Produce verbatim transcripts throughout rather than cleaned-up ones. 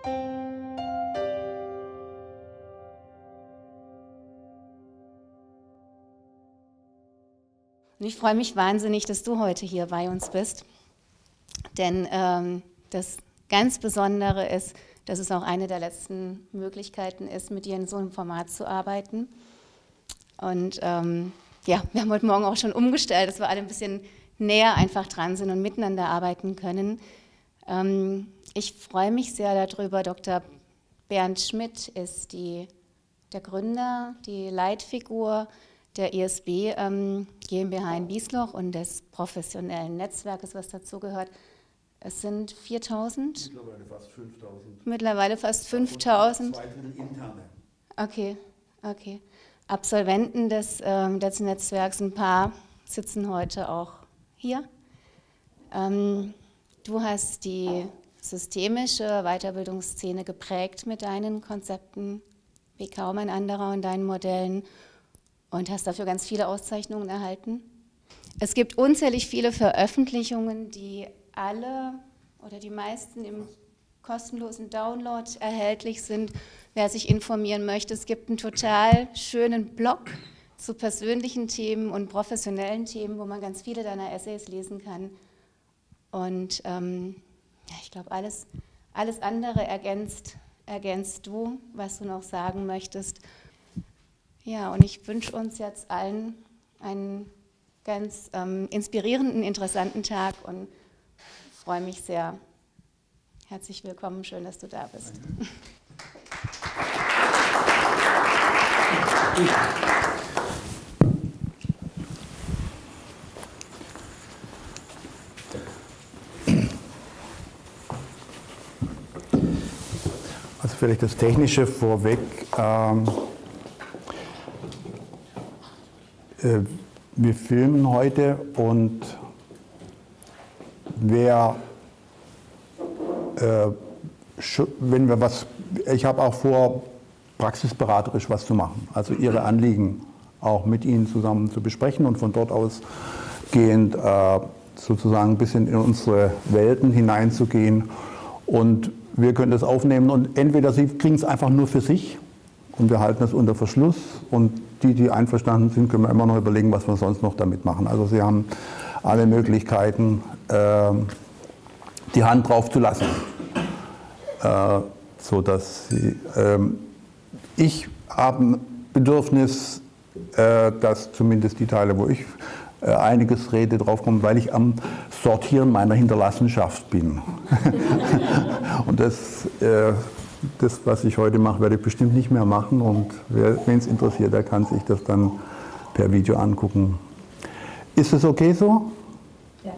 Und ich freue mich wahnsinnig, dass du heute hier bei uns bist, denn ähm, das ganz Besondere ist, dass es auch eine der letzten Möglichkeiten ist, mit dir in so einem Format zu arbeiten. Und ähm, ja, wir haben heute Morgen auch schon umgestellt, dass wir alle ein bisschen näher einfach dran sind und miteinander arbeiten können. Ähm, ich freue mich sehr darüber. Doktor Bernd Schmidt ist die, der Gründer, die Leitfigur der I S B ähm, GmbH in Wiesloch und des professionellen Netzwerkes, was dazugehört. Es sind viertausend? Mittlerweile fast fünftausend. Mittlerweile fast fünftausend. Zwei Drittel interne. Okay, okay. Absolventen des, ähm, des Netzwerks, ein paar sitzen heute auch hier. Ähm, du hast die systemische Weiterbildungsszene geprägt mit deinen Konzepten, wie kaum ein anderer, und deinen Modellen, und hast dafür ganz viele Auszeichnungen erhalten. Es gibt unzählig viele Veröffentlichungen, die alle oder die meisten im kostenlosen Download erhältlich sind, wer sich informieren möchte. Es gibt einen total schönen Blog zu persönlichen Themen und professionellen Themen, wo man ganz viele deiner Essays lesen kann. Und ähm, ja, ich glaube, alles, alles andere ergänzt, ergänzt du, was du noch sagen möchtest. Ja, und ich wünsche uns jetzt allen einen ganz ähm, inspirierenden, interessanten Tag und freue mich sehr. Herzlich willkommen, schön, dass du da bist. Also vielleicht das Technische vorweg. Ähm, äh, wir filmen heute, und wer Äh, wenn wir was, ich habe auch vor, praxisberaterisch was zu machen, also Ihre Anliegen auch mit Ihnen zusammen zu besprechen und von dort ausgehend äh, sozusagen ein bisschen in unsere Welten hineinzugehen, und wir können das aufnehmen, und entweder Sie kriegen es einfach nur für sich und wir halten es unter Verschluss, und die, die einverstanden sind, können wir immer noch überlegen, was wir sonst noch damit machen. Also Sie haben alle Möglichkeiten, äh, die Hand drauf zu lassen, äh, so dass sie, ähm, ich habe ein Bedürfnis, äh, dass zumindest die Teile, wo ich äh, einiges rede, draufkommen, weil ich am Sortieren meiner Hinterlassenschaft bin. Und das, äh, das, was ich heute mache, werde ich bestimmt nicht mehr machen, und wen es interessiert, der kann sich das dann per Video angucken. Ist es okay so? Ja.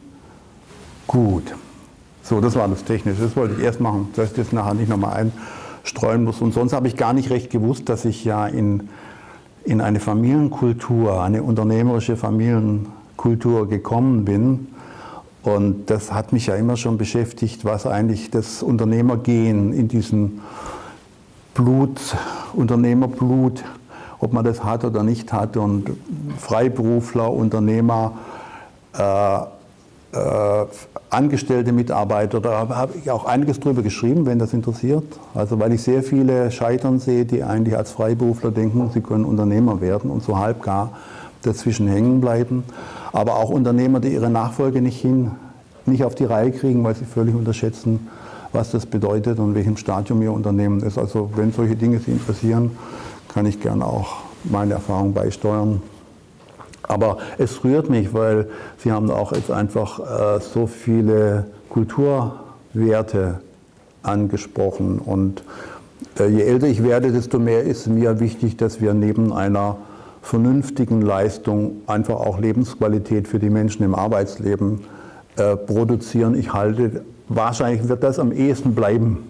Gut. So, das war das Technische, das wollte ich erst machen, dass ich das nachher nicht nochmal einstreuen muss. Und sonst habe ich gar nicht recht gewusst, dass ich ja in, in eine Familienkultur, eine unternehmerische Familienkultur gekommen bin. Und das hat mich ja immer schon beschäftigt, was eigentlich das Unternehmergehen in diesem Blut, Unternehmerblut, ob man das hat oder nicht hat, und Freiberufler, Unternehmer, äh, Äh, angestellte Mitarbeiter, da habe ich auch einiges drüber geschrieben, wenn das interessiert. Also weil ich sehr viele scheitern sehe, die eigentlich als Freiberufler denken, sie können Unternehmer werden und so halb gar dazwischen hängen bleiben. Aber auch Unternehmer, die ihre Nachfolge nicht hin, nicht auf die Reihe kriegen, weil sie völlig unterschätzen, was das bedeutet und in welchem Stadium ihr Unternehmen ist. Also wenn solche Dinge Sie interessieren, kann ich gerne auch meine Erfahrung beisteuern. Aber es rührt mich, weil Sie haben auch jetzt einfach äh, so viele Kulturwerte angesprochen. Und äh, je älter ich werde, desto mehr ist mir wichtig, dass wir neben einer vernünftigen Leistung einfach auch Lebensqualität für die Menschen im Arbeitsleben äh, produzieren. Ich halte, wahrscheinlich wird das am ehesten bleiben.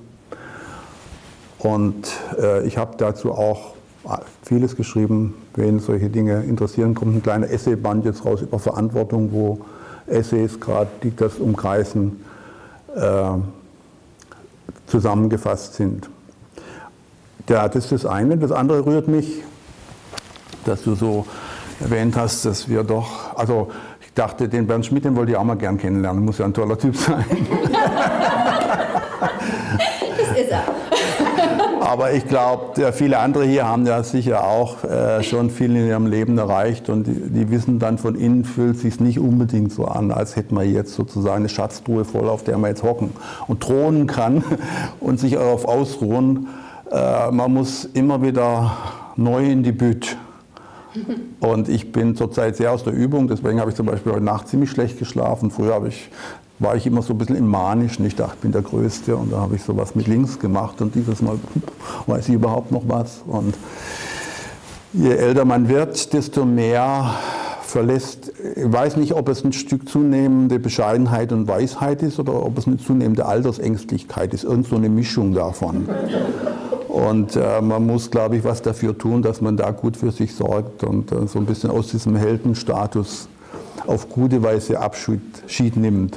Und äh, ich habe dazu auch vieles geschrieben. Wen solche Dinge interessieren, kommt ein kleiner Essayband jetzt raus über Verantwortung, wo Essays gerade, die das umkreisen, äh, zusammengefasst sind. Ja, das ist das eine. Das andere rührt mich, dass du so erwähnt hast, dass wir doch, also ich dachte, den Bernd Schmidt, den wollte ich auch mal gern kennenlernen, muss ja ein toller Typ sein. ist er. Aber ich glaube, viele andere hier haben ja sicher auch äh, schon viel in ihrem Leben erreicht und die, die wissen dann, von innen fühlt es sich nicht unbedingt so an, als hätte man jetzt sozusagen eine Schatztruhe voll, auf der man jetzt hocken und thronen kann und sich darauf ausruhen. Äh, man muss immer wieder neu in die Bütt. Und ich bin zurzeit sehr aus der Übung, deswegen habe ich zum Beispiel heute Nacht ziemlich schlecht geschlafen. Früher habe ich, war ich immer so ein bisschen im Manischen, ich dachte, ich bin der Größte und da habe ich sowas mit links gemacht und dieses Mal weiß ich überhaupt noch was. Und je älter man wird, desto mehr verlässt, ich weiß nicht, ob es ein Stück zunehmende Bescheidenheit und Weisheit ist oder ob es eine zunehmende Altersängstlichkeit ist, irgend so eine Mischung davon. Und äh, man muss, glaube ich, was dafür tun, dass man da gut für sich sorgt und äh, so ein bisschen aus diesem Heldenstatus auf gute Weise Abschied nimmt.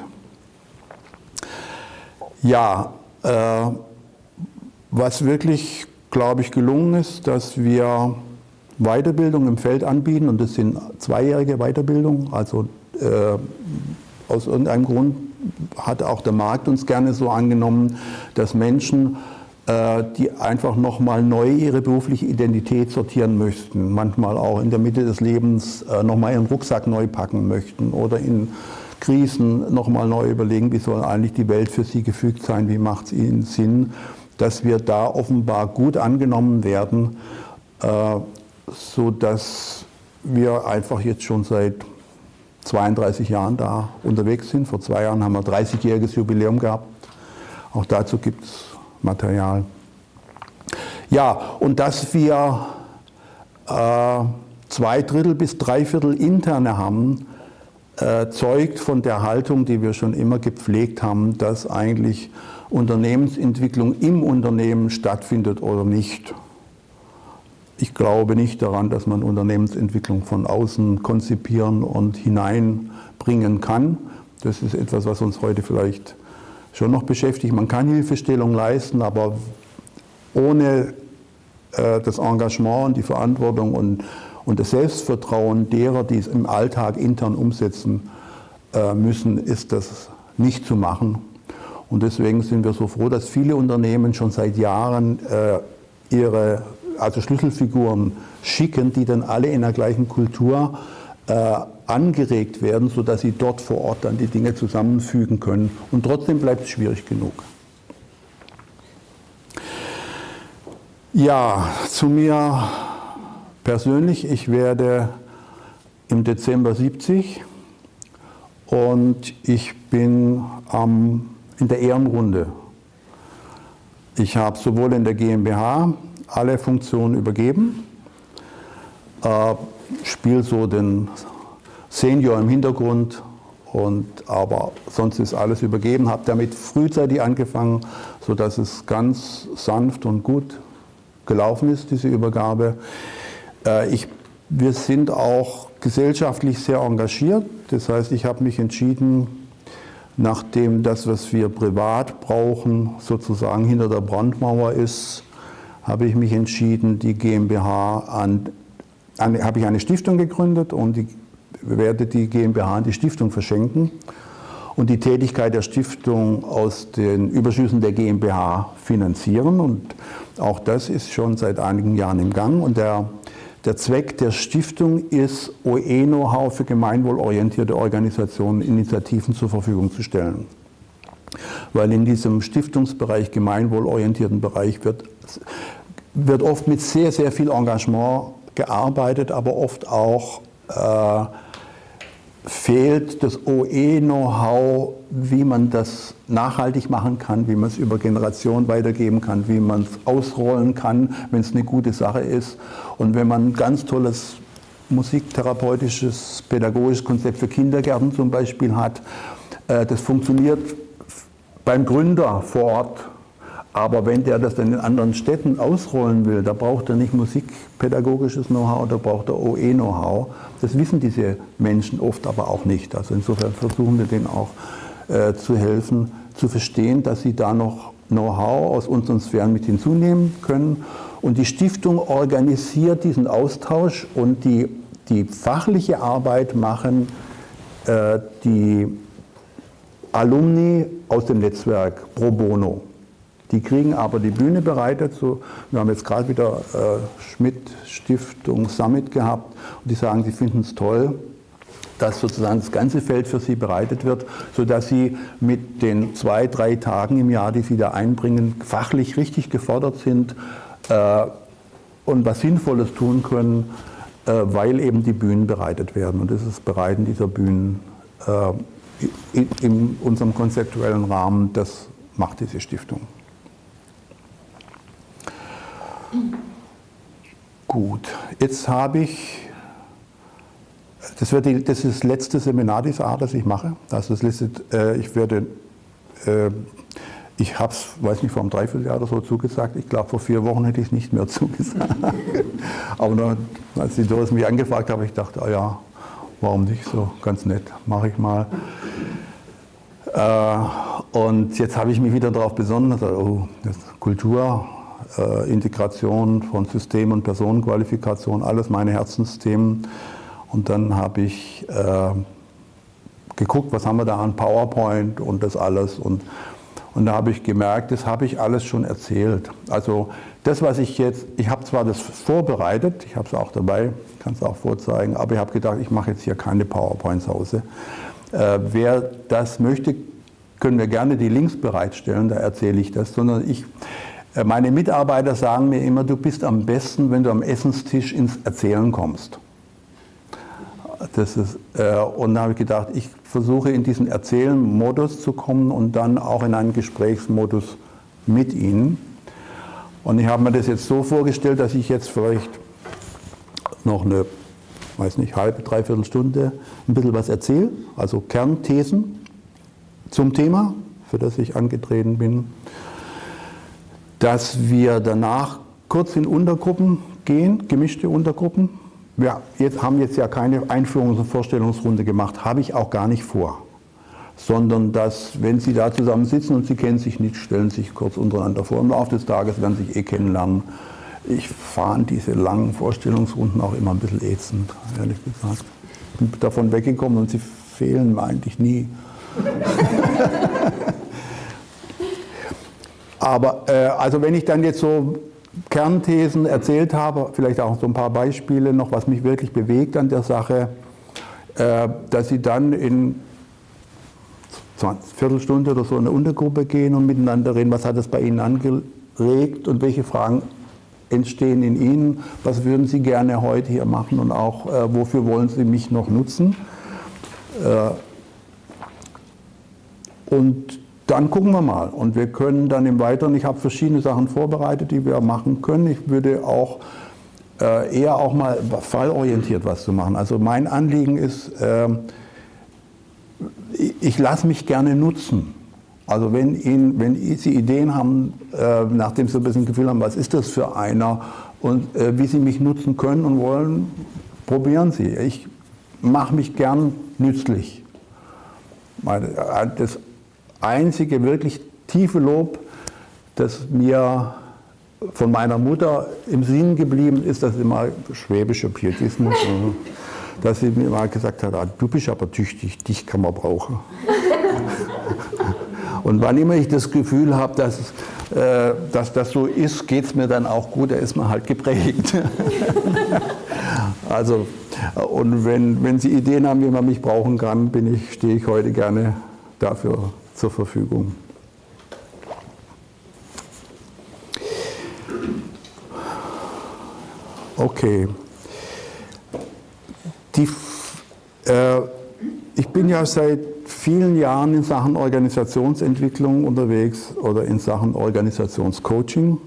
Ja, äh, was wirklich, glaube ich, gelungen ist, dass wir Weiterbildung im Feld anbieten und das sind zweijährige Weiterbildungen, also äh, aus irgendeinem Grund hat auch der Markt uns gerne so angenommen, dass Menschen die einfach nochmal neu ihre berufliche Identität sortieren möchten, manchmal auch in der Mitte des Lebens nochmal ihren Rucksack neu packen möchten oder in Krisen nochmal neu überlegen, wie soll eigentlich die Welt für sie gefügt sein, wie macht es ihnen Sinn, dass wir da offenbar gut angenommen werden, sodass wir einfach jetzt schon seit zweiunddreißig Jahren da unterwegs sind. Vor zwei Jahren haben wir dreißigjähriges Jubiläum gehabt, auch dazu gibt es Material. Ja, und dass wir äh, zwei Drittel bis drei Viertel Interne haben, äh, zeugt von der Haltung, die wir schon immer gepflegt haben, dass eigentlich Unternehmensentwicklung im Unternehmen stattfindet oder nicht. Ich glaube nicht daran, dass man Unternehmensentwicklung von außen konzipieren und hineinbringen kann. Das ist etwas, was uns heute vielleicht schon noch beschäftigt. Man kann Hilfestellung leisten, aber ohne äh, das Engagement und die Verantwortung und, und das Selbstvertrauen derer, die es im Alltag intern umsetzen äh, müssen, ist das nicht zu machen. Und deswegen sind wir so froh, dass viele Unternehmen schon seit Jahren äh, ihre also Schlüsselfiguren schicken, die dann alle in der gleichen Kultur äh, angeregt werden, sodass sie dort vor Ort dann die Dinge zusammenfügen können. Und trotzdem bleibt es schwierig genug. Ja, zu mir persönlich. Ich werde im Dezember siebzig und ich bin ähm, in der Ehrenrunde. Ich habe sowohl in der GmbH alle Funktionen übergeben, äh, spiele so den Senior im Hintergrund, und, aber sonst ist alles übergeben, habe damit frühzeitig angefangen, sodass es ganz sanft und gut gelaufen ist, diese Übergabe. Äh, ich, wir sind auch gesellschaftlich sehr engagiert, das heißt, ich habe mich entschieden, nachdem das, was wir privat brauchen, sozusagen hinter der Brandmauer ist, habe ich mich entschieden, die GmbH an, an habe ich eine Stiftung gegründet und die, werde die GmbH an die Stiftung verschenken und die Tätigkeit der Stiftung aus den Überschüssen der GmbH finanzieren. Und auch das ist schon seit einigen Jahren im Gang. Und der, der Zweck der Stiftung ist, O E-Know-how für gemeinwohlorientierte Organisationen, Initiativen zur Verfügung zu stellen. Weil in diesem Stiftungsbereich, gemeinwohlorientierten Bereich, wird, wird oft mit sehr, sehr viel Engagement gearbeitet, aber oft auch äh, fehlt das O E-Know-how, wie man das nachhaltig machen kann, wie man es über Generationen weitergeben kann, wie man es ausrollen kann, wenn es eine gute Sache ist. Und wenn man ein ganz tolles musiktherapeutisches, pädagogisches Konzept für Kindergärten zum Beispiel hat, äh, das funktioniert beim Gründer vor Ort, aber wenn der das dann in anderen Städten ausrollen will, da braucht er nicht musikpädagogisches Know-how, da braucht er O E-Know-how. Das wissen diese Menschen oft aber auch nicht. Also insofern versuchen wir denen auch äh, zu helfen, zu verstehen, dass sie da noch Know-how aus unseren Sphären mit hinzunehmen können. Und die Stiftung organisiert diesen Austausch und die, die fachliche Arbeit machen äh, die Alumni aus dem Netzwerk pro bono. Die kriegen aber die Bühne bereitet. So, wir haben jetzt gerade wieder äh, Schmidt-Stiftung Summit gehabt und die sagen, sie finden es toll, dass sozusagen das ganze Feld für sie bereitet wird, sodass sie mit den zwei, drei Tagen im Jahr, die sie da einbringen, fachlich richtig gefordert sind äh, und was Sinnvolles tun können, äh, weil eben die Bühnen bereitet werden. Und das ist das Bereiten dieser Bühnen äh, in, in unserem konzeptuellen Rahmen, das macht diese Stiftung. Gut, jetzt habe ich, das, wird die, das ist das letzte Seminar dieser Art, das ich mache. Also das letzte, äh, ich werde, äh, ich habe es, weiß nicht, vor einem Dreivierteljahr oder so zugesagt. Ich glaube, vor vier Wochen hätte ich es nicht mehr zugesagt. Aber dann, als die Doris mich angefragt habe, ich dachte, oh ja, warum nicht, so ganz nett, mache ich mal. Äh, und jetzt habe ich mich wieder darauf besonnen, also, oh, das Kultur, äh, Integration von System- und Personenqualifikation, alles meine Herzensthemen. Und dann habe ich äh, geguckt, was haben wir da an PowerPoint und das alles. Und, und da habe ich gemerkt, das habe ich alles schon erzählt. Also das, was ich jetzt, ich habe zwar das vorbereitet, ich habe es auch dabei, kann es auch vorzeigen, aber ich habe gedacht, ich mache jetzt hier keine PowerPoints Hause. Äh, wer das möchte, können wir gerne die Links bereitstellen, da erzähle ich das, sondern ich, äh, meine Mitarbeiter sagen mir immer, du bist am besten, wenn du am Essenstisch ins Erzählen kommst. Das ist, äh, und da habe ich gedacht, ich versuche in diesen Erzählen-Modus zu kommen und dann auch in einen Gesprächsmodus mit Ihnen. Und ich habe mir das jetzt so vorgestellt, dass ich jetzt vielleicht noch eine, weiß nicht, halbe, dreiviertel Stunde ein bisschen was erzähle, also Kernthesen zum Thema, für das ich angetreten bin, dass wir danach kurz in Untergruppen gehen, gemischte Untergruppen. Wir jetzt, haben jetzt ja keine Einführungs- und Vorstellungsrunde gemacht, habe ich auch gar nicht vor. Sondern dass, wenn Sie da zusammen sitzen und Sie kennen sich nicht, stellen sich kurz untereinander vor. Im Laufe des Tages werden Sie sich eh kennenlernen. Ich fand diese langen Vorstellungsrunden auch immer ein bisschen ätzend, ehrlich gesagt. Ich bin davon weggekommen und sie fehlen mir eigentlich nie. Aber äh, also wenn ich dann jetzt so Kernthesen erzählt habe, vielleicht auch so ein paar Beispiele noch, was mich wirklich bewegt an der Sache, äh, dass Sie dann in zwanzig, Viertelstunde oder so in eine Untergruppe gehen und miteinander reden, was hat es bei Ihnen angeregt und welche Fragen entstehen in Ihnen, was würden Sie gerne heute hier machen und auch äh, wofür wollen Sie mich noch nutzen. Äh, und dann gucken wir mal und wir können dann im Weiteren, ich habe verschiedene Sachen vorbereitet, die wir machen können. Ich würde auch äh, eher auch mal fallorientiert was zu machen. Also mein Anliegen ist, äh, ich, ich lasse mich gerne nutzen. Also wenn, Ihnen, wenn Sie Ideen haben, äh, nachdem Sie ein bisschen Gefühl haben, was ist das für einer und äh, wie Sie mich nutzen können und wollen, probieren Sie. Ich mache mich gern nützlich. Das einzige wirklich tiefe Lob, das mir von meiner Mutter im Sinn geblieben ist, das ist immer schwäbischer Pietismus, dass sie mir mal gesagt hat, ah, du bist aber tüchtig, dich kann man brauchen. Und wann immer ich das Gefühl habe, dass, äh, dass das so ist, geht es mir dann auch gut, da ist man halt geprägt. Also, und wenn, wenn Sie Ideen haben, wie man mich brauchen kann, bin ich, stehe ich heute gerne dafür zur Verfügung. Okay. Die, äh, ich bin ja seit vielen Jahren in Sachen Organisationsentwicklung unterwegs oder in Sachen Organisationscoaching.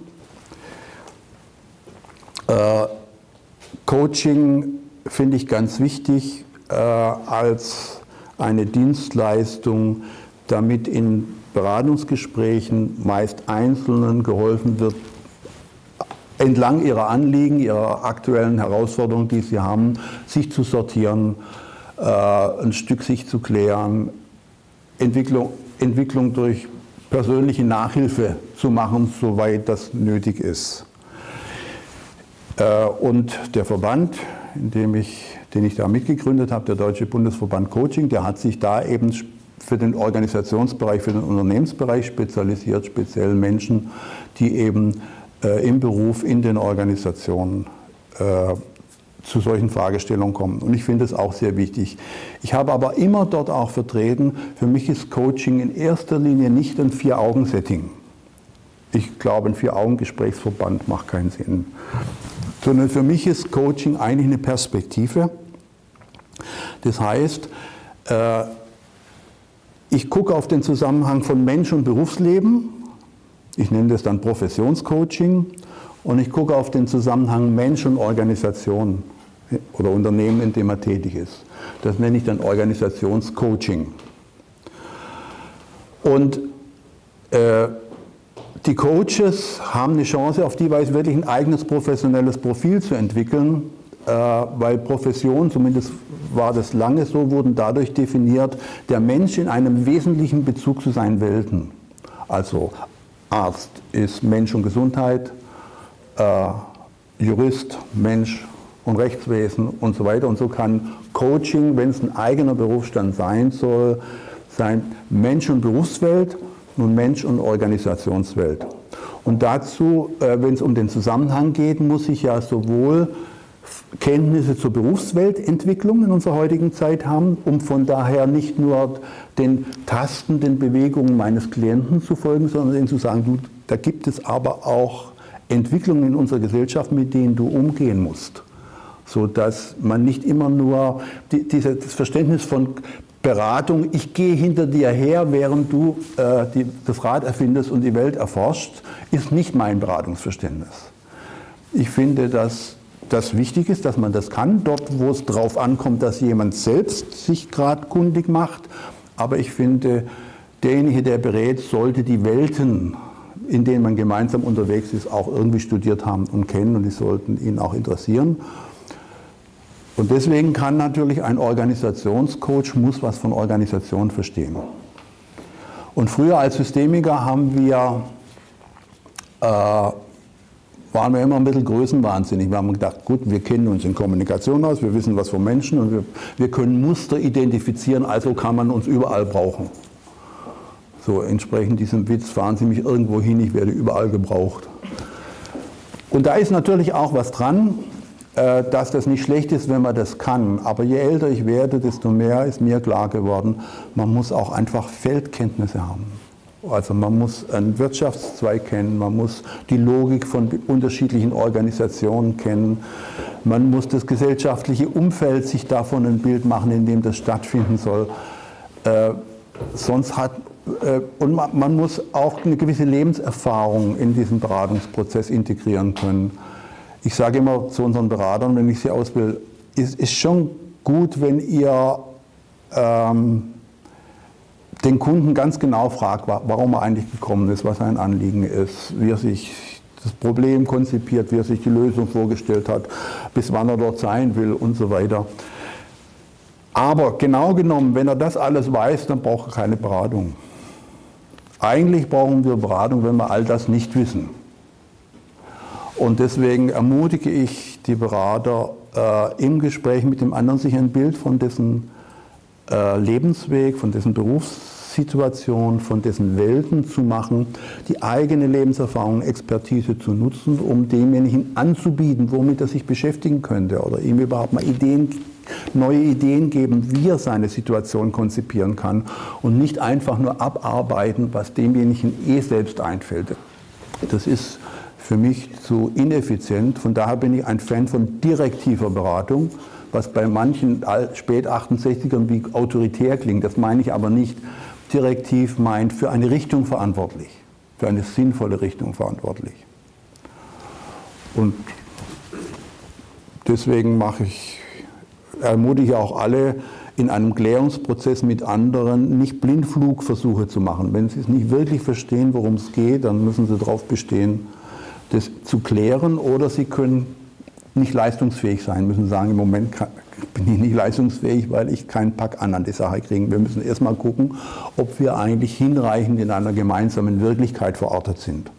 Äh, Coaching finde ich ganz wichtig äh, als eine Dienstleistung, damit in Beratungsgesprächen meist Einzelnen geholfen wird, entlang ihrer Anliegen, ihrer aktuellen Herausforderungen, die sie haben, sich zu sortieren, äh, ein Stück sich zu klären, Entwicklung, Entwicklung durch persönliche Nachhilfe zu machen, soweit das nötig ist. Äh, und der Verband, in dem ich, den ich da mitgegründet habe, der Deutsche Bundesverband Coaching, der hat sich da eben für den Organisationsbereich, für den Unternehmensbereich spezialisiert, speziell Menschen, die eben äh, im Beruf, in den Organisationen äh, zu solchen Fragestellungen kommen. Und ich finde es auch sehr wichtig. Ich habe aber immer dort auch vertreten, für mich ist Coaching in erster Linie nicht ein Vier-Augen-Setting. Ich glaube, ein Vier-Augen-Gesprächsverband macht keinen Sinn. Sondern für mich ist Coaching eigentlich eine Perspektive. Das heißt, äh, ich gucke auf den Zusammenhang von Mensch und Berufsleben. Ich nenne das dann Professionscoaching. Und ich gucke auf den Zusammenhang Mensch und Organisation oder Unternehmen, in dem er tätig ist. Das nenne ich dann Organisationscoaching. Und äh, die Coaches haben eine Chance, auf die Weise wirklich ein eigenes professionelles Profil zu entwickeln, äh, weil Profession, zumindest war das lange so, wurden dadurch definiert, der Mensch in einem wesentlichen Bezug zu seinen Welten. Also Arzt ist Mensch und Gesundheit, Äh, Jurist, Mensch und Rechtswesen und so weiter. Und so kann Coaching, wenn es ein eigener Berufsstand sein soll, sein Mensch- und Berufswelt und Mensch- und Organisationswelt. Und dazu, äh, wenn es um den Zusammenhang geht, muss ich ja sowohl Kenntnisse zur Berufsweltentwicklung in unserer heutigen Zeit haben, um von daher nicht nur den tastenden Bewegungen meines Klienten zu folgen, sondern ihnen zu sagen, du, da gibt es aber auch Entwicklungen in unserer Gesellschaft, mit denen du umgehen musst, sodass man nicht immer nur die, diese, das Verständnis von Beratung, ich gehe hinter dir her, während du äh, die, das Rad erfindest und die Welt erforscht, ist nicht mein Beratungsverständnis. Ich finde, dass das wichtig ist, dass man das kann, dort wo es darauf ankommt, dass jemand selbst sich gerade kundig macht, aber ich finde, derjenige, der berät, sollte die Welten, in denen man gemeinsam unterwegs ist, auch irgendwie studiert haben und kennen, und die sollten ihn auch interessieren. Und deswegen kann natürlich ein Organisationscoach, muss was von Organisation verstehen. Und früher als Systemiker haben wir, äh, waren wir immer ein bisschen größenwahnsinnig. Wir haben gedacht, gut, wir kennen uns in Kommunikation aus, wir wissen was von Menschen und wir, wir können Muster identifizieren, also kann man uns überall brauchen. So, entsprechend diesem Witz, fahren Sie mich irgendwo hin, ich werde überall gebraucht. Und da ist natürlich auch was dran, äh, dass das nicht schlecht ist, wenn man das kann. Aber je älter ich werde, desto mehr ist mir klar geworden, man muss auch einfach Feldkenntnisse haben. Also man muss einen Wirtschaftszweig kennen, man muss die Logik von unterschiedlichen Organisationen kennen, man muss das gesellschaftliche Umfeld sich davon ein Bild machen, in dem das stattfinden soll. Äh, sonst hat Und man muss auch eine gewisse Lebenserfahrung in diesen Beratungsprozess integrieren können. Ich sage immer zu unseren Beratern, wenn ich sie ausbilde, es ist schon gut, wenn ihr ähm, den Kunden ganz genau fragt, warum er eigentlich gekommen ist, was sein Anliegen ist, wie er sich das Problem konzipiert, wie er sich die Lösung vorgestellt hat, bis wann er dort sein will und so weiter. Aber genau genommen, wenn er das alles weiß, dann braucht er keine Beratung. Eigentlich brauchen wir Beratung, wenn wir all das nicht wissen. Und deswegen ermutige ich die Berater, äh, im Gespräch mit dem anderen sich ein Bild von dessen äh, Lebensweg, von dessen Berufssituation, von dessen Welten zu machen, die eigene Lebenserfahrung, Expertise zu nutzen, um demjenigen anzubieten, womit er sich beschäftigen könnte oder ihm überhaupt mal Ideen neue Ideen geben, wie er seine Situation konzipieren kann und nicht einfach nur abarbeiten, was demjenigen eh selbst einfällt. Das ist für mich zu ineffizient. Von daher bin ich ein Fan von direktiver Beratung, was bei manchen Spät-achtundsechzigern wie autoritär klingt. Das meine ich aber nicht. Direktiv meint für eine Richtung verantwortlich, für eine sinnvolle Richtung verantwortlich. Und deswegen mache ich ermutige auch alle, in einem Klärungsprozess mit anderen nicht Blindflugversuche zu machen. Wenn sie es nicht wirklich verstehen, worum es geht, dann müssen sie darauf bestehen, das zu klären, oder sie können nicht leistungsfähig sein, müssen sagen, im Moment kann, bin ich nicht leistungsfähig, weil ich keinen Pack an an die Sache kriege. Wir müssen erstmal gucken, ob wir eigentlich hinreichend in einer gemeinsamen Wirklichkeit verortet sind.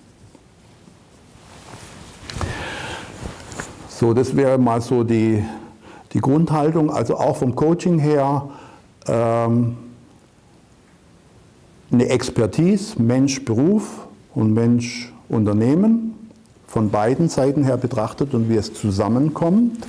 So, das wäre mal so die Die Grundhaltung, also auch vom Coaching her, ähm, eine Expertise, Mensch-Beruf und Mensch-Unternehmen von beiden Seiten her betrachtet und wie es zusammenkommt.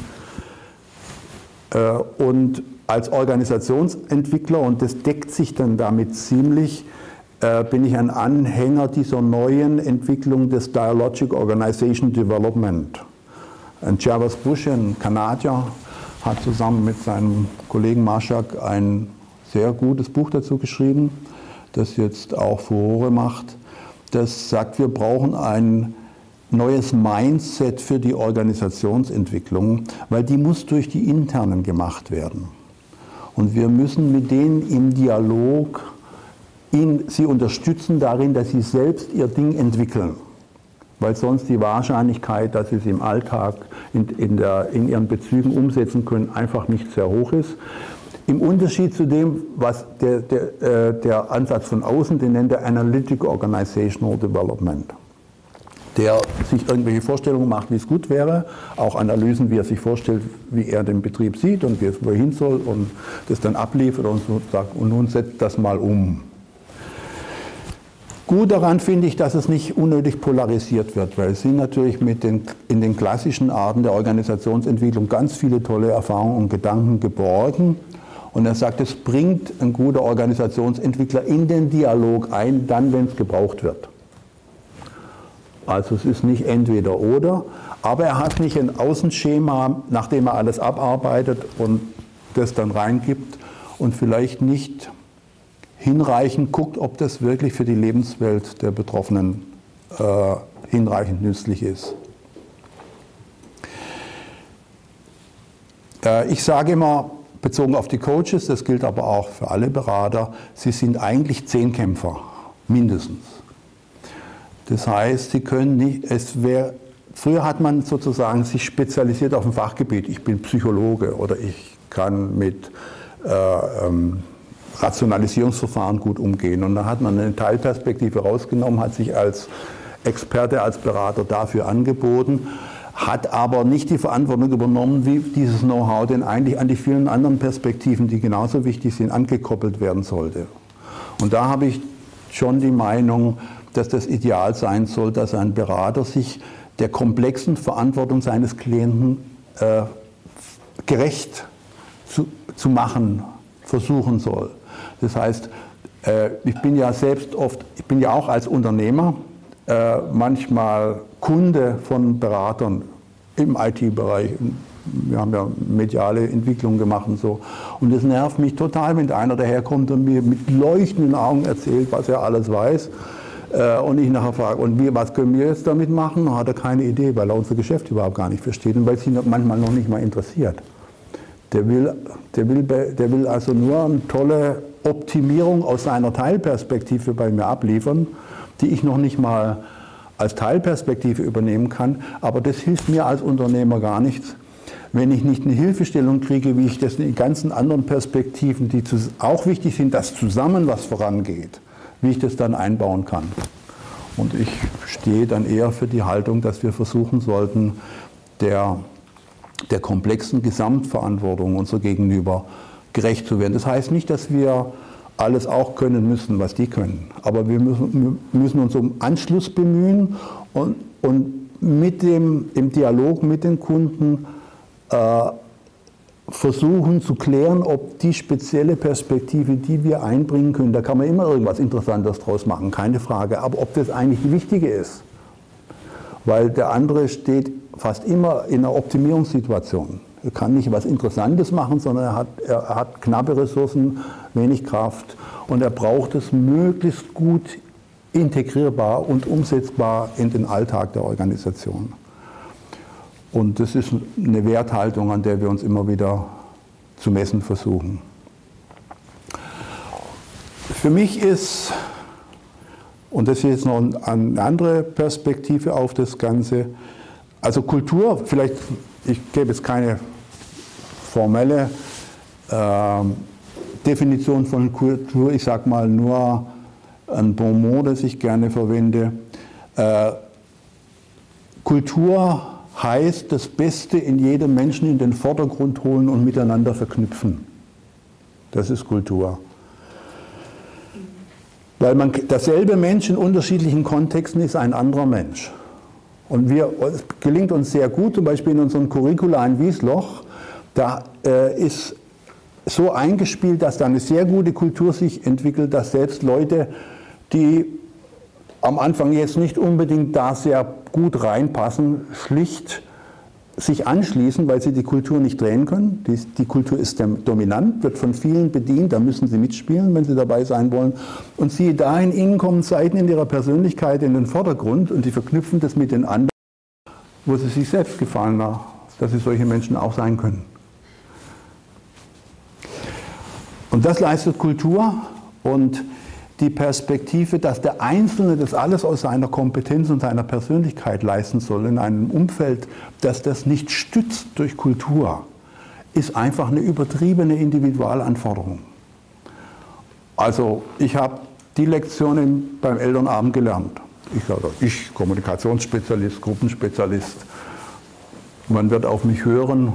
Und als Organisationsentwickler, und das deckt sich dann damit ziemlich, bin ich ein Anhänger dieser neuen Entwicklung des Dialogic Organization Development. Jervis Bush, ein Kanadier, hat zusammen mit seinem Kollegen Marshak ein sehr gutes Buch dazu geschrieben, das jetzt auch Furore macht. Das sagt, wir brauchen ein neues Mindset für die Organisationsentwicklung, weil die muss durch die Internen gemacht werden. Und wir müssen mit denen im Dialog ihn, sie unterstützen darin, dass sie selbst ihr Ding entwickeln. Weil sonst die Wahrscheinlichkeit, dass sie es im Alltag in, in, der, in ihren Bezügen umsetzen können, einfach nicht sehr hoch ist. Im Unterschied zu dem, was der, der, äh, der Ansatz von außen, den nennt er Analytic Organizational Development. Der sich irgendwelche Vorstellungen macht, wie es gut wäre, auch Analysen, wie er sich vorstellt, wie er den Betrieb sieht und wie es wohin soll und das dann abliefert und so sagt, und nun setzt das mal um. Gut daran finde ich, dass es nicht unnötig polarisiert wird, weil es sind natürlich mit den, in den klassischen Arten der Organisationsentwicklung ganz viele tolle Erfahrungen und Gedanken geborgen. Und er sagt, es bringt ein guter Organisationsentwickler in den Dialog ein, dann, wenn es gebraucht wird. Also es ist nicht entweder oder, aber er hat nicht ein Außenschema, nachdem er alles abarbeitet und das dann reingibt und vielleicht nicht hinreichend guckt, ob das wirklich für die Lebenswelt der Betroffenen äh, hinreichend nützlich ist. Äh, ich sage immer, bezogen auf die Coaches, das gilt aber auch für alle Berater, sie sind eigentlich Zehnkämpfer, mindestens. Das heißt, sie können nicht, es wäre, früher hat man sozusagen sich spezialisiert auf ein Fachgebiet, ich bin Psychologe oder ich kann mit äh, ähm, Rationalisierungsverfahren gut umgehen. Und da hat man eine Teilperspektive rausgenommen, hat sich als Experte, als Berater dafür angeboten, hat aber nicht die Verantwortung übernommen, wie dieses Know-how denn eigentlich an die vielen anderen Perspektiven, die genauso wichtig sind, angekoppelt werden sollte. Und da habe ich schon die Meinung, dass das Ideal sein soll, dass ein Berater sich der komplexen Verantwortung seines Klienten äh, gerecht zu, zu machen versuchen soll. Das heißt, ich bin ja selbst oft, ich bin ja auch als Unternehmer manchmal Kunde von Beratern im I T-Bereich. Wir haben ja mediale Entwicklungen gemacht und so. Und es nervt mich total, wenn einer daherkommt und mir mit leuchtenden Augen erzählt, was er alles weiß. Und ich nachher frage, und wir, was können wir jetzt damit machen? Dann hat er keine Idee, weil er unser Geschäft überhaupt gar nicht versteht und weil es ihn manchmal noch nicht mal interessiert. Der will, der, will, der will also nur eine tolle Optimierung aus seiner Teilperspektive bei mir abliefern, die ich noch nicht mal als Teilperspektive übernehmen kann. Aber das hilft mir als Unternehmer gar nichts, wenn ich nicht eine Hilfestellung kriege, wie ich das in ganzen anderen Perspektiven, die auch wichtig sind, dass zusammen was vorangeht, wie ich das dann einbauen kann. Und ich stehe dann eher für die Haltung, dass wir versuchen sollten, der der komplexen Gesamtverantwortung unserer Gegenüber gerecht zu werden. Das heißt nicht, dass wir alles auch können müssen, was die können. Aber wir müssen, müssen uns um Anschluss bemühen und, und mit dem, im Dialog mit den Kunden äh, versuchen zu klären, ob die spezielle Perspektive, die wir einbringen können, da kann man immer irgendwas Interessantes draus machen, keine Frage, aber ob das eigentlich die wichtige ist. Weil der andere steht fast immer in einer Optimierungssituation. Er kann nicht was Interessantes machen, sondern er hat, er hat knappe Ressourcen, wenig Kraft und er braucht es möglichst gut integrierbar und umsetzbar in den Alltag der Organisation. Und das ist eine Werthaltung, an der wir uns immer wieder zu messen versuchen. Für mich ist, und das ist jetzt noch eine andere Perspektive auf das Ganze, also Kultur, vielleicht, ich gebe jetzt keine formelle äh, Definition von Kultur, ich sage mal nur ein Bonmot, das ich gerne verwende. Äh, Kultur heißt, das Beste in jedem Menschen in den Vordergrund holen und miteinander verknüpfen. Das ist Kultur. Weil man, derselbe Mensch in unterschiedlichen Kontexten ist ein anderer Mensch. Und wir, es gelingt uns sehr gut, zum Beispiel in unserem Curricula in Wiesloch, da äh, ist so eingespielt, dass da eine sehr gute Kultur sich entwickelt, dass selbst Leute, die am Anfang jetzt nicht unbedingt da sehr gut reinpassen, schlicht sich anschließen, weil sie die Kultur nicht drehen können. Die, die Kultur ist dominant, wird von vielen bedient, da müssen sie mitspielen, wenn sie dabei sein wollen. Und siehe da, in ihnen kommen Seiten in ihrer Persönlichkeit in den Vordergrund und sie verknüpfen das mit den anderen, wo sie sich selbst gefallen lassen, dass sie solche Menschen auch sein können. Und das leistet Kultur und die Perspektive, dass der Einzelne das alles aus seiner Kompetenz und seiner Persönlichkeit leisten soll in einem Umfeld, das das nicht stützt durch Kultur, ist einfach eine übertriebene Individualanforderung. Also ich habe die Lektionen beim Elternabend gelernt. Ich, also ich, Kommunikationsspezialist, Gruppenspezialist, man wird auf mich hören.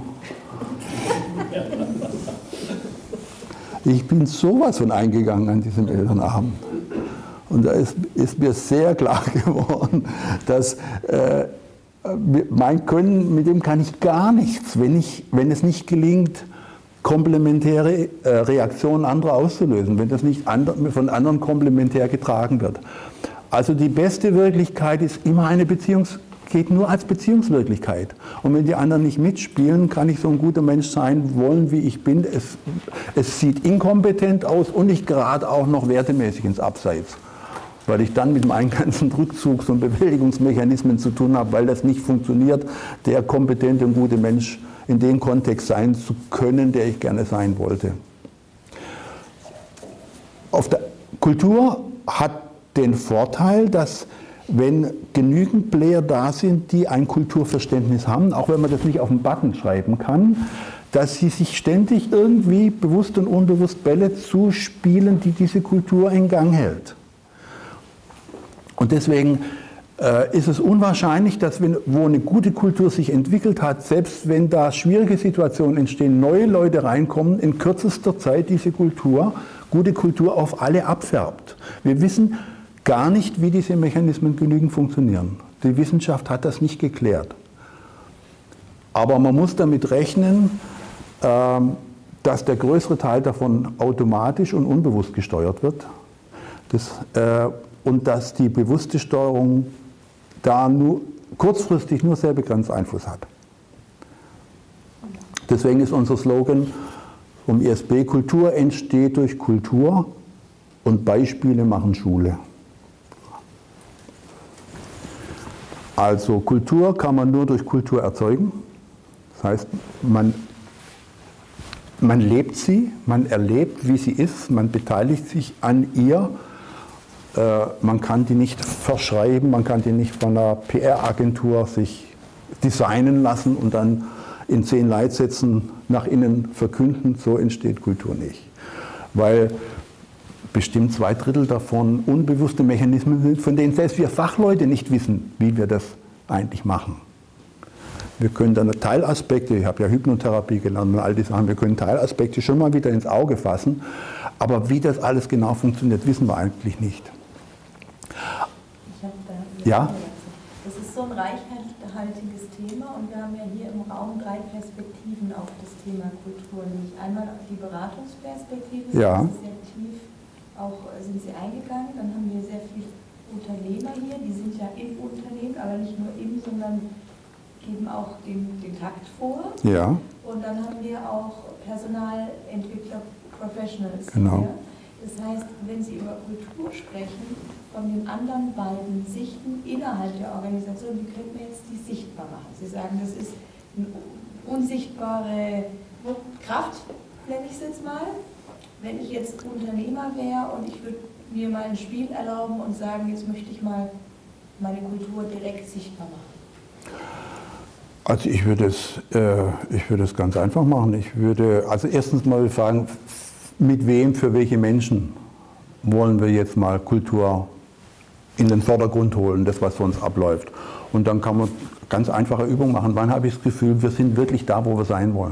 Ich bin sowas von eingegangen an diesem Elternabend. Und da ist, ist mir sehr klar geworden, dass äh, mein Können, mit dem kann ich gar nichts, wenn, ich, wenn es nicht gelingt, komplementäre äh, Reaktionen anderer auszulösen, wenn das nicht andre, von anderen komplementär getragen wird. Also die beste Wirklichkeit ist immer eine Beziehungs geht nur als Beziehungswirklichkeit. Und wenn die anderen nicht mitspielen, kann ich so ein guter Mensch sein wollen, wie ich bin. Es, es sieht inkompetent aus und ich gerate auch noch wertemäßig ins Abseits. Weil ich dann mit meinen ganzen Rückzugs- und Bewältigungsmechanismen zu tun habe, weil das nicht funktioniert, der kompetente und gute Mensch in dem Kontext sein zu können, der ich gerne sein wollte. Auf der Kultur hat den Vorteil, dass wenn genügend Player da sind, die ein Kulturverständnis haben, auch wenn man das nicht auf den Button schreiben kann, dass sie sich ständig irgendwie bewusst und unbewusst Bälle zuspielen, die diese Kultur in Gang hält. Und deswegen äh, ist es unwahrscheinlich, dass wenn, wo eine gute Kultur sich entwickelt hat, selbst wenn da schwierige Situationen entstehen, neue Leute reinkommen, in kürzester Zeit diese Kultur, gute Kultur auf alle abfärbt. Wir wissen gar nicht, wie diese Mechanismen genügend funktionieren. Die Wissenschaft hat das nicht geklärt. Aber man muss damit rechnen, dass der größere Teil davon automatisch und unbewusst gesteuert wird. Das, äh, und dass die bewusste Steuerung da nur kurzfristig nur sehr begrenzt Einfluss hat. Deswegen ist unser Slogan vom I S B: Kultur entsteht durch Kultur und Beispiele machen Schule. Also Kultur kann man nur durch Kultur erzeugen. Das heißt, man, man lebt sie, man erlebt, wie sie ist, man beteiligt sich an ihr. Äh, man kann die nicht verschreiben, man kann die nicht von einer P R-Agentur sich designen lassen und dann in zehn Leitsätzen nach innen verkünden. So entsteht Kultur nicht. Weil bestimmt zwei Drittel davon unbewusste Mechanismen sind, von denen selbst wir Fachleute nicht wissen, wie wir das eigentlich machen. Wir können dann Teilaspekte, ich habe ja Hypnotherapie gelernt und all die Sachen, wir können Teilaspekte schon mal wieder ins Auge fassen, aber wie das alles genau funktioniert, wissen wir eigentlich nicht. Ich habe da ja? Das ist so ein reichhaltiges Thema und wir haben ja hier im Raum drei Perspektiven auf das Thema Kultur. Nämlich einmal die Beratungsperspektive, ja. Das ist sehr tief. Auch sind Sie eingegangen, dann haben wir sehr viele Unternehmer hier, die sind ja im Unternehmen, aber nicht nur im, sondern geben auch den, den Takt vor. Ja. Und dann haben wir auch Personalentwickler, Professionals genau. hier. Das heißt, wenn Sie über Kultur sprechen, von den anderen beiden Sichten innerhalb der Organisation, wie könnten wir jetzt die sichtbar machen? Sie sagen, das ist eine unsichtbare Kraft, nenne ich es jetzt mal. Wenn ich jetzt Unternehmer wäre und ich würde mir mal ein Spiel erlauben und sagen, jetzt möchte ich mal meine Kultur direkt sichtbar machen. Also ich würde es, äh, ich würde es ganz einfach machen. Ich würde also erstens mal fragen, mit wem, für welche Menschen wollen wir jetzt mal Kultur in den Vordergrund holen, das was sonst abläuft. Und dann kann man ganz einfache Übungen machen. Wann habe ich das Gefühl, wir sind wirklich da, wo wir sein wollen?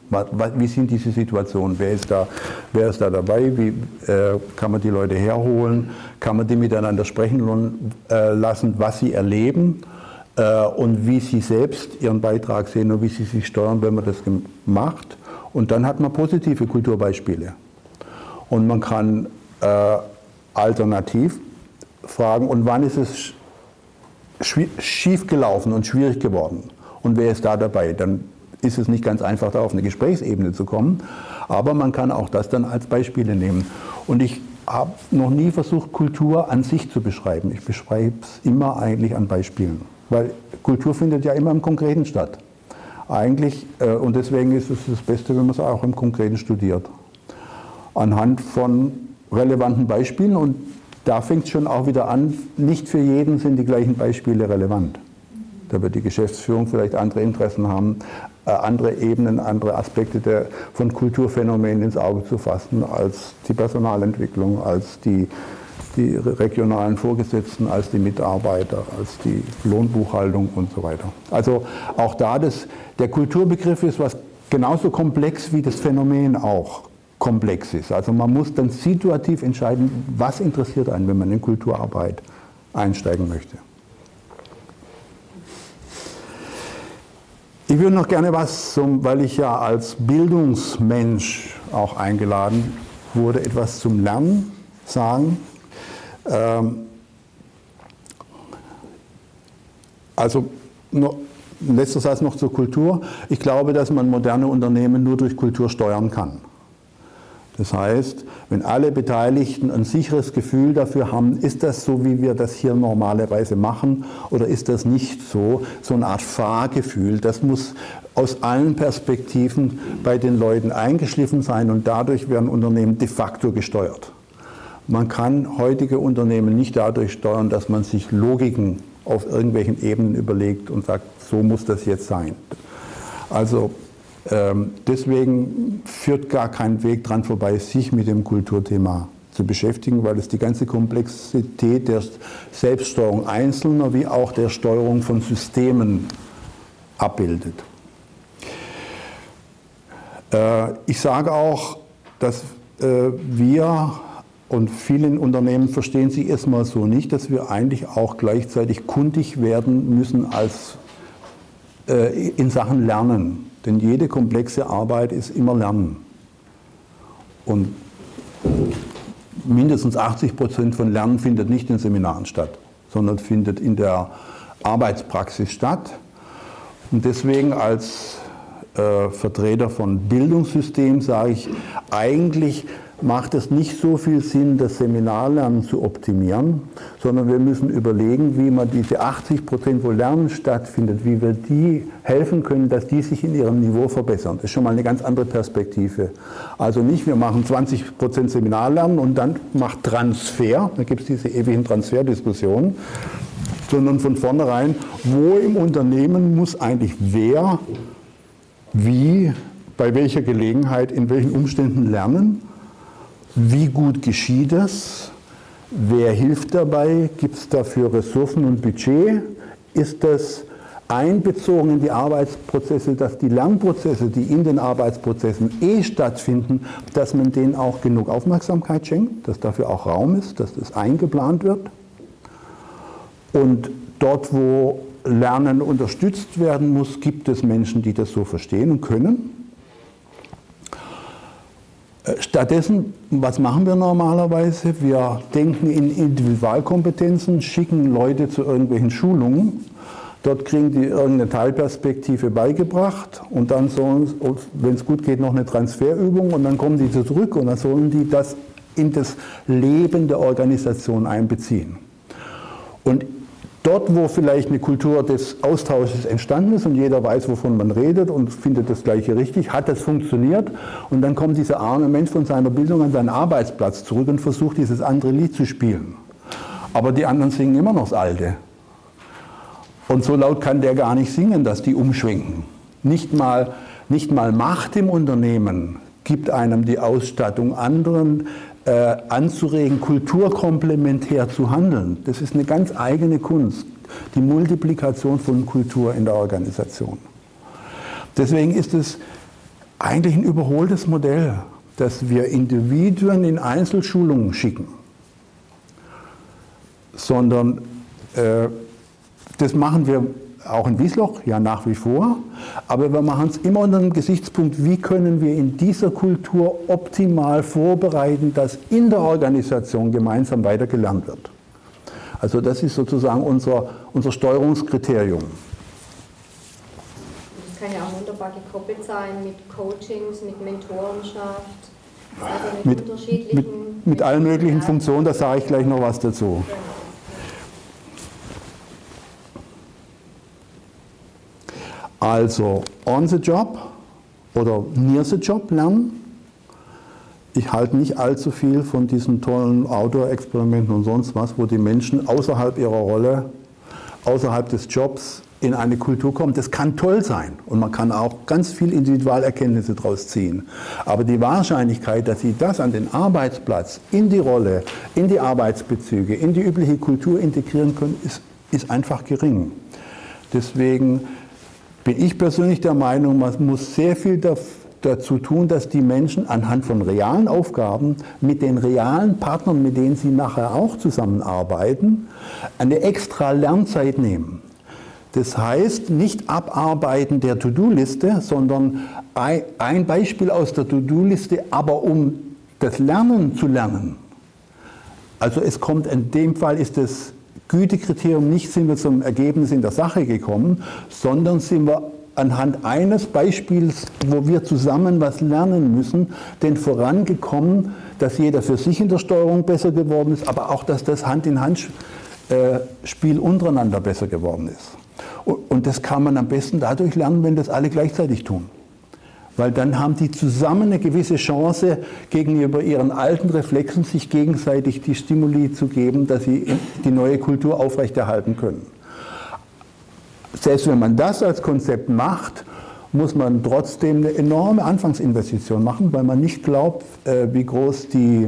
Wie sind diese Situationen? Wer ist da, wer ist da dabei? Wie äh, kann man die Leute herholen? Kann man die miteinander sprechen äh, lassen, was sie erleben äh, und wie sie selbst ihren Beitrag sehen und wie sie sich steuern, wenn man das macht? Und dann hat man positive Kulturbeispiele. Und man kann äh, alternativ fragen, und wann ist es schief gelaufen und schwierig geworden? Und wer ist da dabei? Dann ist es nicht ganz einfach, da auf eine Gesprächsebene zu kommen, aber man kann auch das dann als Beispiele nehmen. Und ich habe noch nie versucht, Kultur an sich zu beschreiben. Ich beschreibe es immer eigentlich an Beispielen, weil Kultur findet ja immer im Konkreten statt. Eigentlich, äh, und deswegen ist es das Beste, wenn man es auch im Konkreten studiert. Anhand von relevanten Beispielen, und da fängt es schon auch wieder an, nicht für jeden sind die gleichen Beispiele relevant. Da wird die Geschäftsführung vielleicht andere Interessen haben, äh, andere Ebenen, andere Aspekte der, von Kulturphänomenen ins Auge zu fassen, als die Personalentwicklung, als die, die regionalen Vorgesetzten, als die Mitarbeiter, als die Lohnbuchhaltung und so weiter. Also auch da, das, der Kulturbegriff ist was genauso komplex wie das Phänomen auch komplex ist. Also man muss dann situativ entscheiden, was interessiert einen, wenn man in Kulturarbeit einsteigen möchte. Ich würde noch gerne was, zum, weil ich ja als Bildungsmensch auch eingeladen wurde, etwas zum Lernen sagen. Ähm, also noch, letzter Satz noch zur Kultur. Ich glaube, dass man moderne Unternehmen nur durch Kultur steuern kann. Das heißt, wenn alle Beteiligten ein sicheres Gefühl dafür haben, ist das so, wie wir das hier normalerweise machen, oder ist das nicht so, so eine Art Fahrgefühl, das muss aus allen Perspektiven bei den Leuten eingeschliffen sein, und dadurch werden Unternehmen de facto gesteuert. Man kann heutige Unternehmen nicht dadurch steuern, dass man sich Logiken auf irgendwelchen Ebenen überlegt und sagt, so muss das jetzt sein. Also Ähm, deswegen führt gar kein Weg dran vorbei, sich mit dem Kulturthema zu beschäftigen, weil es die ganze Komplexität der Selbststeuerung Einzelner wie auch der Steuerung von Systemen abbildet. Äh, ich sage auch, dass äh, wir und viele Unternehmen verstehen sich erstmal so nicht, dass wir eigentlich auch gleichzeitig kundig werden müssen als äh, in Sachen Lernen. Denn jede komplexe Arbeit ist immer Lernen. Und mindestens achtzig Prozent von Lernen findet nicht in Seminaren statt, sondern findet in der Arbeitspraxis statt. Und deswegen als äh, Vertreter von Bildungssystem sage ich, eigentlich macht es nicht so viel Sinn, das Seminarlernen zu optimieren, sondern wir müssen überlegen, wie man diese achtzig Prozent, wo Lernen stattfindet, wie wir die helfen können, dass die sich in ihrem Niveau verbessern. Das ist schon mal eine ganz andere Perspektive. Also nicht, wir machen zwanzig Prozent Seminarlernen und dann macht Transfer, da gibt es diese ewigen Transferdiskussionen, sondern von vornherein, wo im Unternehmen muss eigentlich wer, wie, bei welcher Gelegenheit, in welchen Umständen lernen. Wie gut geschieht es? Wer hilft dabei? Gibt es dafür Ressourcen und Budget? Ist das einbezogen in die Arbeitsprozesse, dass die Lernprozesse, die in den Arbeitsprozessen eh stattfinden, dass man denen auch genug Aufmerksamkeit schenkt, dass dafür auch Raum ist, dass das eingeplant wird? Und dort, wo Lernen unterstützt werden muss, gibt es Menschen, die das so verstehen und können. Stattdessen, was machen wir normalerweise? Wir denken in Individualkompetenzen, schicken Leute zu irgendwelchen Schulungen. Dort kriegen die irgendeine Teilperspektive beigebracht und dann sollen, wenn es gut geht, noch eine Transferübung und dann kommen die zurück und dann sollen die das in das Leben der Organisation einbeziehen. Und dort, wo vielleicht eine Kultur des Austausches entstanden ist und jeder weiß, wovon man redet und findet das Gleiche richtig, hat das funktioniert und dann kommt dieser arme Mensch von seiner Bildung an seinen Arbeitsplatz zurück und versucht, dieses andere Lied zu spielen. Aber die anderen singen immer noch das Alte. Und so laut kann der gar nicht singen, dass die umschwenken. Nicht mal, nicht mal Macht im Unternehmen gibt einem die Ausstattung, anderen Äh, anzuregen, kulturkomplementär zu handeln. Das ist eine ganz eigene Kunst, die Multiplikation von Kultur in der Organisation. Deswegen ist es eigentlich ein überholtes Modell, dass wir Individuen in Einzelschulungen schicken, sondern äh, das machen wir auch in Wiesloch, ja nach wie vor, aber wir machen es immer unter dem Gesichtspunkt, wie können wir in dieser Kultur optimal vorbereiten, dass in der Organisation gemeinsam weiter gelernt wird. Also das ist sozusagen unser, unser Steuerungskriterium. Das kann ja auch wunderbar gekoppelt sein mit Coachings, mit Mentorenschaft, also mit, mit unterschiedlichen... Mit, mit allen möglichen Funktionen, da sage ich gleich noch was dazu. Also on the job oder near the job lernen. Ich halte nicht allzu viel von diesen tollen Outdoor-Experimenten und sonst was, wo die Menschen außerhalb ihrer Rolle, außerhalb des Jobs in eine Kultur kommen. Das kann toll sein und man kann auch ganz viel Individualerkenntnisse daraus ziehen. Aber die Wahrscheinlichkeit, dass sie das an den Arbeitsplatz, in die Rolle, in die Arbeitsbezüge, in die übliche Kultur integrieren können, ist, ist einfach gering. Deswegen bin ich persönlich der Meinung, man muss sehr viel dazu tun, dass die Menschen anhand von realen Aufgaben mit den realen Partnern, mit denen sie nachher auch zusammenarbeiten, eine extra Lernzeit nehmen. Das heißt, nicht Abarbeiten der To-Do-Liste, sondern ein Beispiel aus der To-Do-Liste, aber um das Lernen zu lernen. Also es kommt, in dem Fall ist das Gütekriterium nicht, sind wir zum Ergebnis in der Sache gekommen, sondern sind wir anhand eines Beispiels, wo wir zusammen was lernen müssen, denn vorangekommen, dass jeder für sich in der Steuerung besser geworden ist, aber auch, dass das Hand-in-Hand-Spiel untereinander besser geworden ist. Und das kann man am besten dadurch lernen, wenn das alle gleichzeitig tun. Weil dann haben die zusammen eine gewisse Chance, gegenüber ihren alten Reflexen sich gegenseitig die Stimuli zu geben, dass sie die neue Kultur aufrechterhalten können. Selbst wenn man das als Konzept macht, muss man trotzdem eine enorme Anfangsinvestition machen, weil man nicht glaubt, wie groß die,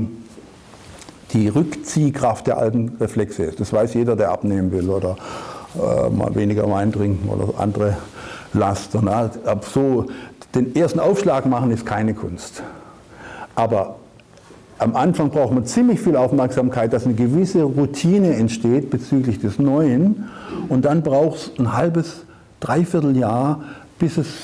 die Rückziehkraft der alten Reflexe ist. Das weiß jeder, der abnehmen will oder äh, mal weniger Wein trinken oder andere Lasten. Ab so den ersten Aufschlag machen ist keine Kunst. Aber am Anfang braucht man ziemlich viel Aufmerksamkeit, dass eine gewisse Routine entsteht bezüglich des Neuen. Und dann braucht es ein halbes, dreiviertel Jahr, bis es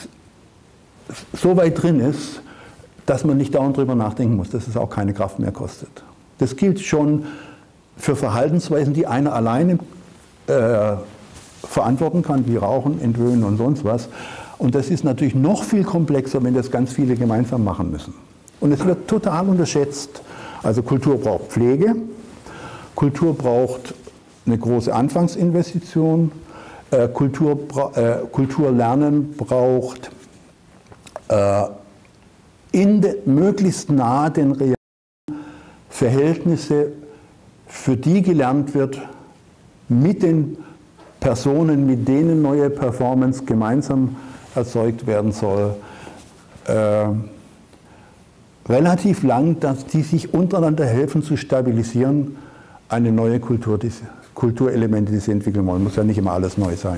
so weit drin ist, dass man nicht dauernd drüber nachdenken muss, dass es auch keine Kraft mehr kostet. Das gilt schon für Verhaltensweisen, die einer alleine äh, verantworten kann, wie Rauchen, Entwöhnen und sonst was. Und das ist natürlich noch viel komplexer, wenn das ganz viele gemeinsam machen müssen. Und es wird total unterschätzt. Also Kultur braucht Pflege, Kultur braucht eine große Anfangsinvestition, äh, Kultur, äh, Kulturlernen braucht äh, in de, möglichst nah den realen Verhältnisse, für die gelernt wird, mit den Personen, mit denen neue Performance gemeinsam erzeugt werden soll, äh, relativ lang, dass die sich untereinander helfen zu stabilisieren, eine neue Kultur, diese Kulturelemente, die sie entwickeln wollen. Muss ja nicht immer alles neu sein.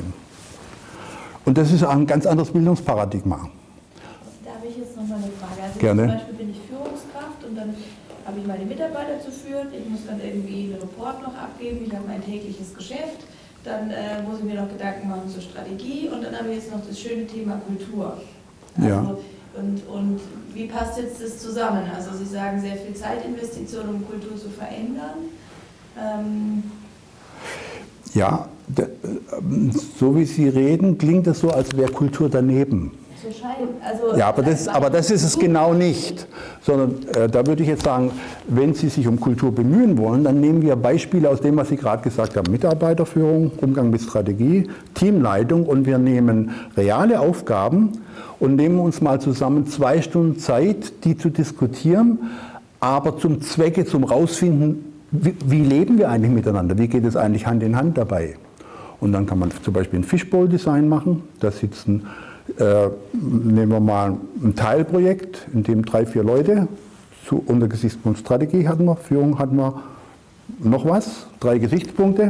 Und das ist auch ein ganz anderes Bildungsparadigma. Da habe ich jetzt noch mal eine Frage. Also Gerne. Zum Beispiel bin ich Führungskraft und dann habe ich meine Mitarbeiter zu führen. Ich muss dann irgendwie einen Report noch abgeben. Ich habe mein tägliches Geschäft. Dann äh, muss ich mir noch Gedanken machen zur Strategie. Und dann habe ich jetzt noch das schöne Thema Kultur. Also, ja. Und, und wie passt jetzt das zusammen? Also Sie sagen, sehr viel Zeitinvestition, um Kultur zu verändern. Ähm ja, so wie Sie reden, klingt es so, als wäre Kultur daneben. So scheint, also ja, aber das, aber das ist es genau nicht. Sondern äh, da würde ich jetzt sagen, wenn Sie sich um Kultur bemühen wollen, dann nehmen wir Beispiele aus dem, was Sie gerade gesagt haben. Mitarbeiterführung, Umgang mit Strategie, Teamleitung, und wir nehmen reale Aufgaben und nehmen uns mal zusammen zwei Stunden Zeit, die zu diskutieren, aber zum Zwecke, zum Rausfinden, wie, wie leben wir eigentlich miteinander, wie geht es eigentlich Hand in Hand dabei. Und dann kann man zum Beispiel ein Fishbowl-Design machen, da sitzen, äh, nehmen wir mal ein Teilprojekt, in dem drei, vier Leute, zu, unter Gesichtspunkt Strategie hatten wir, Führung hatten wir, noch was, drei Gesichtspunkte,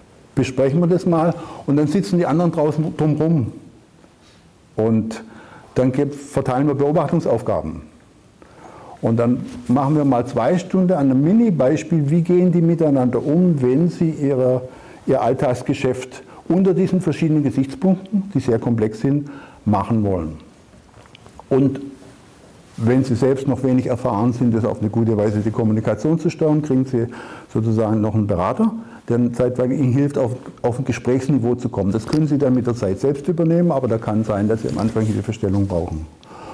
besprechen wir das mal und dann sitzen die anderen draußen drumherum. Und dann verteilen wir Beobachtungsaufgaben. Und dann machen wir mal zwei Stunden an einem Mini-Beispiel, wie gehen die miteinander um, wenn sie ihre, ihr Alltagsgeschäft unter diesen verschiedenen Gesichtspunkten, die sehr komplex sind, machen wollen. Und wenn Sie selbst noch wenig erfahren sind, das auf eine gute Weise die Kommunikation zu steuern, kriegen Sie sozusagen noch einen Berater, der zeitweilig Ihnen hilft, auf, auf ein Gesprächsniveau zu kommen. Das können Sie dann mit der Zeit selbst übernehmen, aber da kann sein, dass Sie am Anfang Hilfestellung brauchen.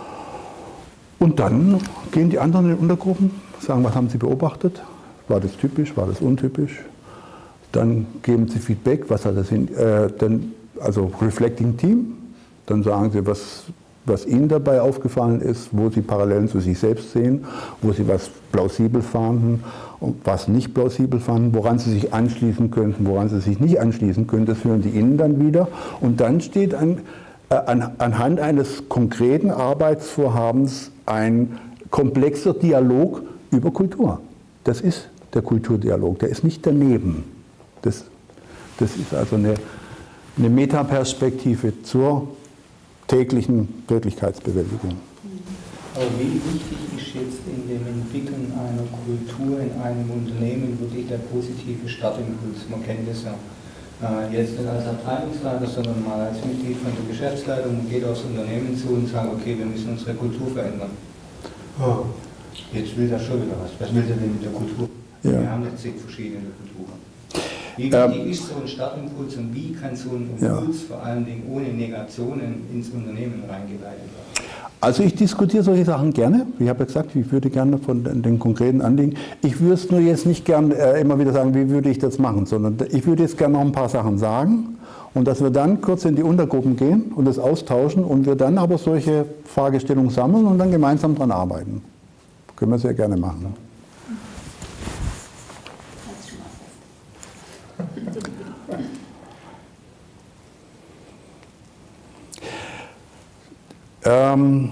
Und dann gehen die anderen in Untergruppen, sagen, was haben Sie beobachtet? War das typisch, war das untypisch? Dann geben Sie Feedback, was hat das in, äh, dann, also Reflecting Team. Dann sagen Sie, was, was Ihnen dabei aufgefallen ist, wo Sie Parallelen zu sich selbst sehen, wo Sie was plausibel fanden und was nicht plausibel fanden, woran Sie sich anschließen könnten, woran Sie sich nicht anschließen können. Das hören die Ihnen dann wieder. Und dann steht ein, äh, an, anhand eines konkreten Arbeitsvorhabens ein komplexer Dialog über Kultur. Das ist der Kulturdialog, der ist nicht daneben. Das, das ist also eine, eine Metaperspektive zur täglichen Wirklichkeitsbewältigung. Aber wie wichtig ist jetzt in dem Entwickeln einer Kultur in einem Unternehmen wirklich der positive Startimpuls? Man kennt das ja äh, jetzt nicht als Abteilungsleiter, sondern mal als Mitglied von der Geschäftsleitung. Man geht aufs Unternehmen zu und sagt, okay, wir müssen unsere Kultur verändern. Oh. Jetzt will das schon wieder was. Was will der denn mit der Kultur? Ja. Wir haben jetzt zig verschiedene Kulturen. Wie wichtig ähm, ist so ein Startimpuls und wie kann so ein Impuls ja. vor allen Dingen ohne Negationen ins Unternehmen reingeleitet werden? Also ich diskutiere solche Sachen gerne. Ich habe ja gesagt, ich würde gerne von den, den konkreten Anliegen. Ich würde es nur jetzt nicht gerne äh, immer wieder sagen, wie würde ich das machen, sondern ich würde jetzt gerne noch ein paar Sachen sagen und dass wir dann kurz in die Untergruppen gehen und das austauschen und wir dann aber solche Fragestellungen sammeln und dann gemeinsam daran arbeiten. Können wir sehr gerne machen. Ähm,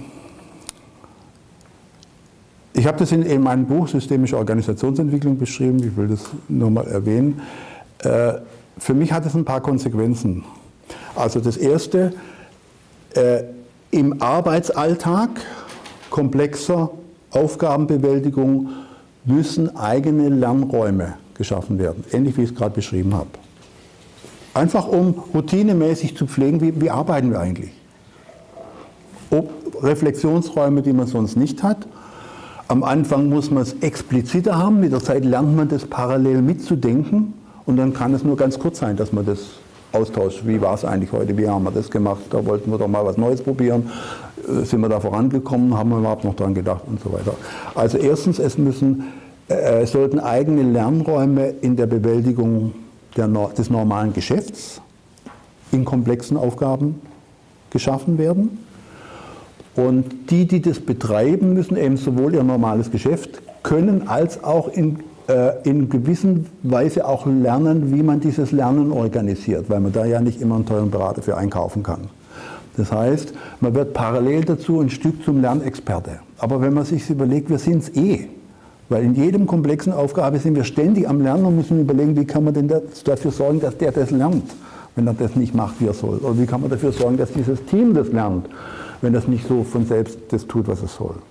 ich habe das in, in meinem Buch Systemische Organisationsentwicklung beschrieben, ich will das nur mal erwähnen. Äh, für mich hat es ein paar Konsequenzen. Also das erste, äh, im Arbeitsalltag komplexer Aufgabenbewältigung müssen eigene Lernräume geschaffen werden, ähnlich wie ich es gerade beschrieben habe. Einfach um routinemäßig zu pflegen, wie, wie arbeiten wir eigentlich? Ob Reflexionsräume, die man sonst nicht hat. Am Anfang muss man es expliziter haben, mit der Zeit lernt man das parallel mitzudenken und dann kann es nur ganz kurz sein, dass man das austauscht. Wie war es eigentlich heute, wie haben wir das gemacht, da wollten wir doch mal was Neues probieren, sind wir da vorangekommen, haben wir überhaupt noch dran gedacht und so weiter. Also erstens, es müssen, äh, es sollten eigene Lernräume in der Bewältigung der, des normalen Geschäfts in komplexen Aufgaben geschaffen werden. Und die, die das betreiben, müssen eben sowohl ihr normales Geschäft können, als auch in, äh, in gewisser Weise auch lernen, wie man dieses Lernen organisiert, weil man da ja nicht immer einen teuren Berater für einkaufen kann. Das heißt, man wird parallel dazu ein Stück zum Lernexperte. Aber wenn man sich überlegt, wir sind es eh. Weil in jedem komplexen Aufgabe sind wir ständig am Lernen und müssen überlegen, wie kann man denn dafür sorgen, dass der das lernt, wenn er das nicht macht, wie er soll. Oder wie kann man dafür sorgen, dass dieses Team das lernt, wenn das nicht so von selbst das tut, was es soll.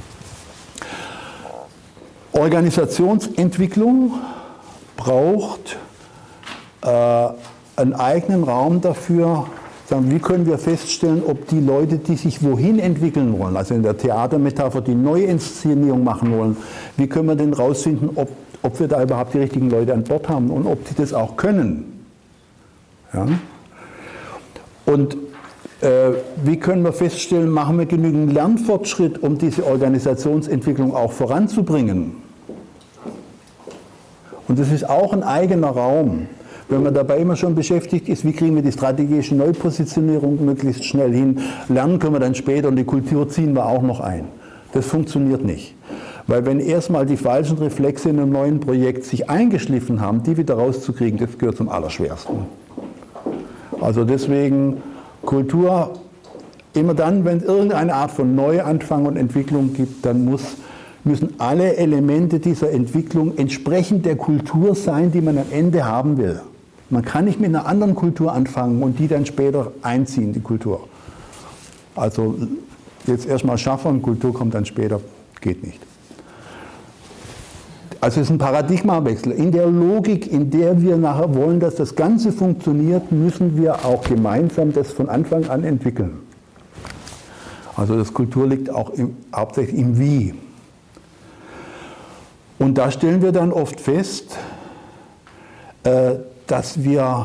Organisationsentwicklung braucht äh, einen eigenen Raum dafür, sagen, wie können wir feststellen, ob die Leute, die sich wohin entwickeln wollen, also in der Theatermetapher die Neuinszenierung machen wollen, wie können wir denn rausfinden, ob, ob wir da überhaupt die richtigen Leute an Bord haben und ob die das auch können. Ja? Und äh, wie können wir feststellen, machen wir genügend Lernfortschritt, um diese Organisationsentwicklung auch voranzubringen? Und das ist auch ein eigener Raum. Wenn man dabei immer schon beschäftigt ist, wie kriegen wir die strategische Neupositionierung möglichst schnell hin, lernen können wir dann später und die Kultur ziehen wir auch noch ein. Das funktioniert nicht. Weil wenn erstmal die falschen Reflexe in einem neuen Projekt sich eingeschliffen haben, die wieder rauszukriegen, das gehört zum Allerschwersten. Also deswegen Kultur, immer dann, wenn es irgendeine Art von Neuanfang und Entwicklung gibt, dann muss, müssen alle Elemente dieser Entwicklung entsprechend der Kultur sein, die man am Ende haben will. Man kann nicht mit einer anderen Kultur anfangen und die dann später einziehen, die Kultur. Also jetzt erstmal schaffen, Kultur kommt dann später, geht nicht. Also es ist ein Paradigmawechsel. In der Logik, in der wir nachher wollen, dass das Ganze funktioniert, müssen wir auch gemeinsam das von Anfang an entwickeln. Also das Kultur liegt auch im, hauptsächlich im Wie. Und da stellen wir dann oft fest, äh, dass wir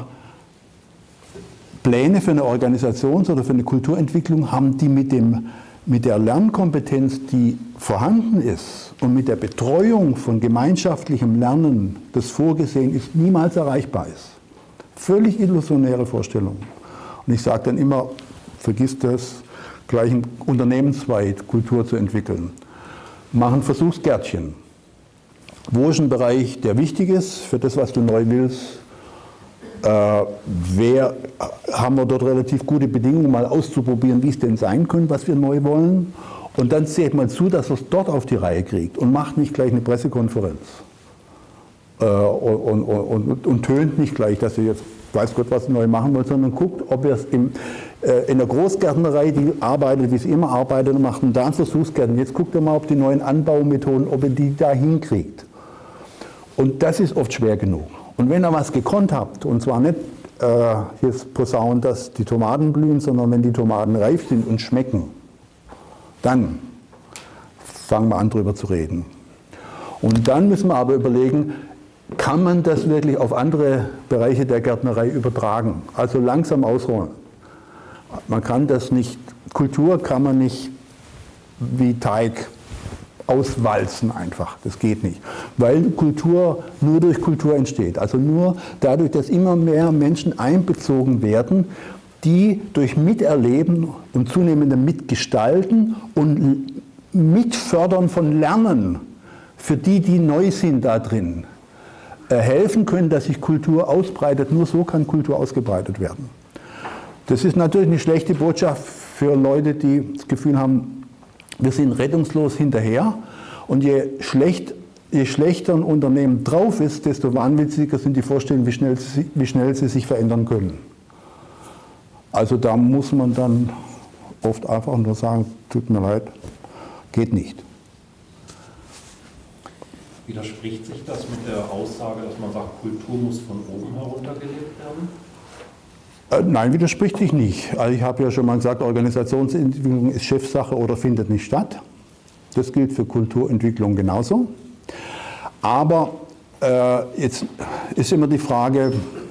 Pläne für eine Organisations- oder für eine Kulturentwicklung haben, die mit, dem, mit der Lernkompetenz, die vorhanden ist, und mit der Betreuung von gemeinschaftlichem Lernen, das vorgesehen ist, niemals erreichbar ist. Völlig illusionäre Vorstellungen. Und ich sage dann immer, vergiss das, gleich unternehmensweit Kultur zu entwickeln. Machen Versuchsgärtchen. Wo ist ein Bereich, der wichtig ist für das, was du neu willst? Äh, wer, haben wir dort relativ gute Bedingungen, mal auszuprobieren, wie es denn sein könnte, was wir neu wollen? Und dann seht mal zu, dass es dort auf die Reihe kriegt und macht nicht gleich eine Pressekonferenz. Äh, und, und, und, und tönt nicht gleich, dass ihr jetzt weiß Gott, was ihr neu machen wollt, sondern guckt, ob ihr es im, äh, in der Großgärtnerei, die arbeitet, wie sie immer arbeitet, und macht einen da einen Versuchsgärten. Jetzt guckt ihr mal, ob die neuen Anbaumethoden, ob ihr die da hinkriegt. Und das ist oft schwer genug. Und wenn ihr was gekonnt habt, und zwar nicht äh, jetzt posaunen, dass die Tomaten blühen, sondern wenn die Tomaten reif sind und schmecken, dann fangen wir an, drüber zu reden. Und dann müssen wir aber überlegen, kann man das wirklich auf andere Bereiche der Gärtnerei übertragen? Also langsam ausrollen. Man kann das nicht, Kultur kann man nicht wie Teig auswalzen einfach, das geht nicht. Weil Kultur nur durch Kultur entsteht, also nur dadurch, dass immer mehr Menschen einbezogen werden, die durch Miterleben und zunehmendem Mitgestalten und Mitfördern von Lernen für die, die neu sind da drin, helfen können, dass sich Kultur ausbreitet. Nur so kann Kultur ausgebreitet werden. Das ist natürlich eine schlechte Botschaft für Leute, die das Gefühl haben, wir sind rettungslos hinterher. Und je, schlecht, je schlechter ein Unternehmen drauf ist, desto wahnwitziger sind die Vorstellungen, wie schnell sie, wie schnell sie sich verändern können. Also da muss man dann oft einfach nur sagen, tut mir leid, geht nicht. Widerspricht sich das mit der Aussage, dass man sagt, Kultur muss von oben heruntergelebt werden? Äh, nein, widerspricht sich nicht. Also ich habe ja schon mal gesagt, Organisationsentwicklung ist Chefsache oder findet nicht statt. Das gilt für Kulturentwicklung genauso. Aber äh, jetzt ist immer die Frage,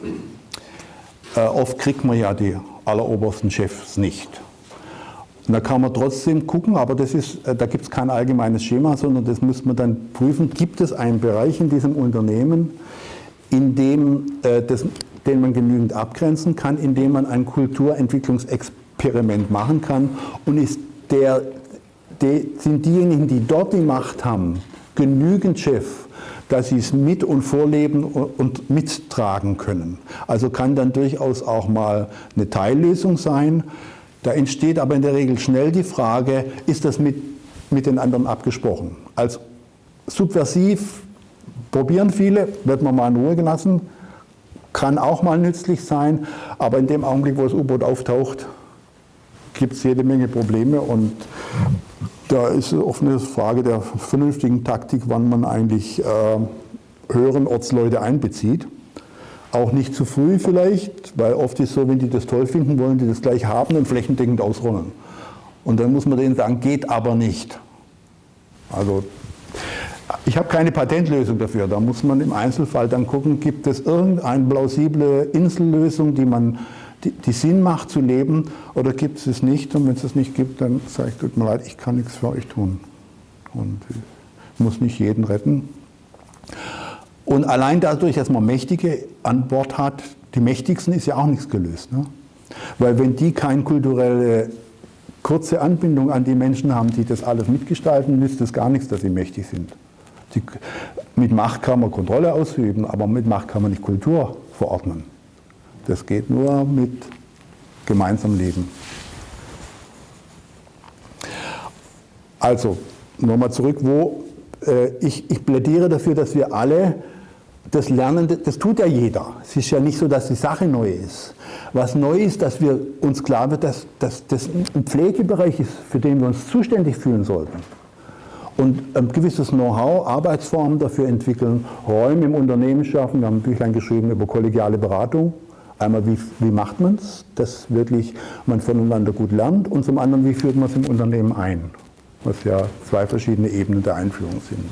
äh, oft kriegt man ja die allerobersten Chefs nicht. Und da kann man trotzdem gucken, aber das ist, da gibt es kein allgemeines Schema, sondern das muss man dann prüfen, gibt es einen Bereich in diesem Unternehmen, in dem, äh, das, den man genügend abgrenzen kann, in dem man ein Kulturentwicklungsexperiment machen kann, und ist der, die, sind diejenigen, die dort die Macht haben, genügend Chef, dass sie es mit und vorleben und mittragen können. Also kann dann durchaus auch mal eine Teillösung sein. Da entsteht aber in der Regel schnell die Frage, ist das mit, mit den anderen abgesprochen? Als subversiv probieren viele, wird man mal in Ruhe gelassen, kann auch mal nützlich sein, aber in dem Augenblick, wo das U-Boot auftaucht, gibt es jede Menge Probleme, und da ist oft eine Frage der vernünftigen Taktik, wann man eigentlich äh, höheren Ortsleute einbezieht. Auch nicht zu früh vielleicht, weil oft ist es so, wenn die das toll finden, wollen die das gleich haben und flächendeckend ausrollen. Und dann muss man denen sagen, geht aber nicht. Also ich habe keine Patentlösung dafür. Da muss man im Einzelfall dann gucken, gibt es irgendeine plausible Insellösung, die, man, die, die Sinn macht zu leben, oder gibt es es nicht? Und wenn es es nicht gibt, dann sage ich, tut mir leid, ich kann nichts für euch tun. Und ich muss nicht jeden retten. Und allein dadurch, dass man Mächtige an Bord hat, die Mächtigsten, ist ja auch nichts gelöst. Ne? Weil wenn die keine kulturelle kurze Anbindung an die Menschen haben, die das alles mitgestalten, nützt es gar nichts, dass sie mächtig sind. Die, mit Macht kann man Kontrolle ausüben, aber mit Macht kann man nicht Kultur verordnen. Das geht nur mit gemeinsamem Leben. Also, nochmal zurück, wo äh, ich, ich plädiere dafür, dass wir alle das Lernen, das tut ja jeder. Es ist ja nicht so, dass die Sache neu ist. Was neu ist, dass wir uns klar wird, dass, dass das ein Pflegebereich ist, für den wir uns zuständig fühlen sollten. Und ein gewisses Know-how, Arbeitsformen dafür entwickeln, Räume im Unternehmen schaffen. Wir haben ein Büchlein geschrieben über kollegiale Beratung. Einmal, wie, wie macht man es, dass wirklich man voneinander gut lernt, und zum anderen, wie führt man es im Unternehmen ein, was ja zwei verschiedene Ebenen der Einführung sind.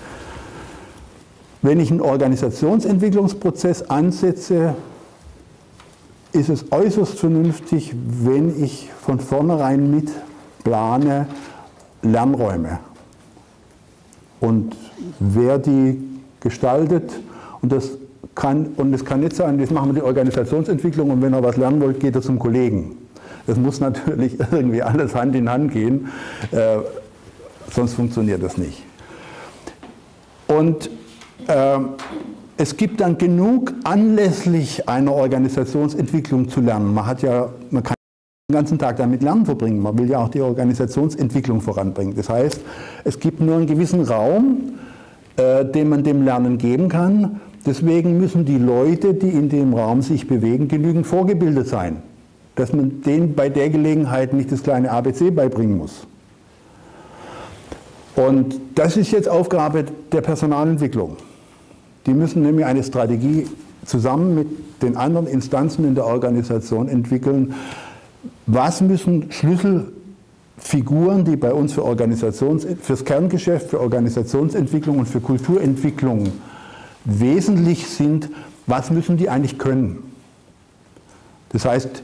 Wenn ich einen Organisationsentwicklungsprozess ansetze, ist es äußerst vernünftig, wenn ich von vornherein mit plane Lernräume. Und wer die gestaltet, und das kann, und es kann nicht sein, jetzt machen wir die Organisationsentwicklung und wenn er was lernen wollt, geht er zum Kollegen. Das muss natürlich irgendwie alles Hand in Hand gehen, äh, sonst funktioniert das nicht. Und äh, es gibt dann genug anlässlich einer Organisationsentwicklung zu lernen. Man hat ja, man kann den ganzen Tag damit Lernen verbringen. Man will ja auch die Organisationsentwicklung voranbringen. Das heißt, es gibt nur einen gewissen Raum, äh, den man dem Lernen geben kann. Deswegen müssen die Leute, die in dem Raum sich bewegen, genügend vorgebildet sein, dass man denen bei der Gelegenheit nicht das kleine A B C beibringen muss. Und das ist jetzt Aufgabe der Personalentwicklung. Die müssen nämlich eine Strategie zusammen mit den anderen Instanzen in der Organisation entwickeln. Was müssen Schlüsselfiguren, die bei uns für Organisations, fürs Kerngeschäft, für Organisationsentwicklung und für Kulturentwicklung wesentlich sind, was müssen die eigentlich können? Das heißt,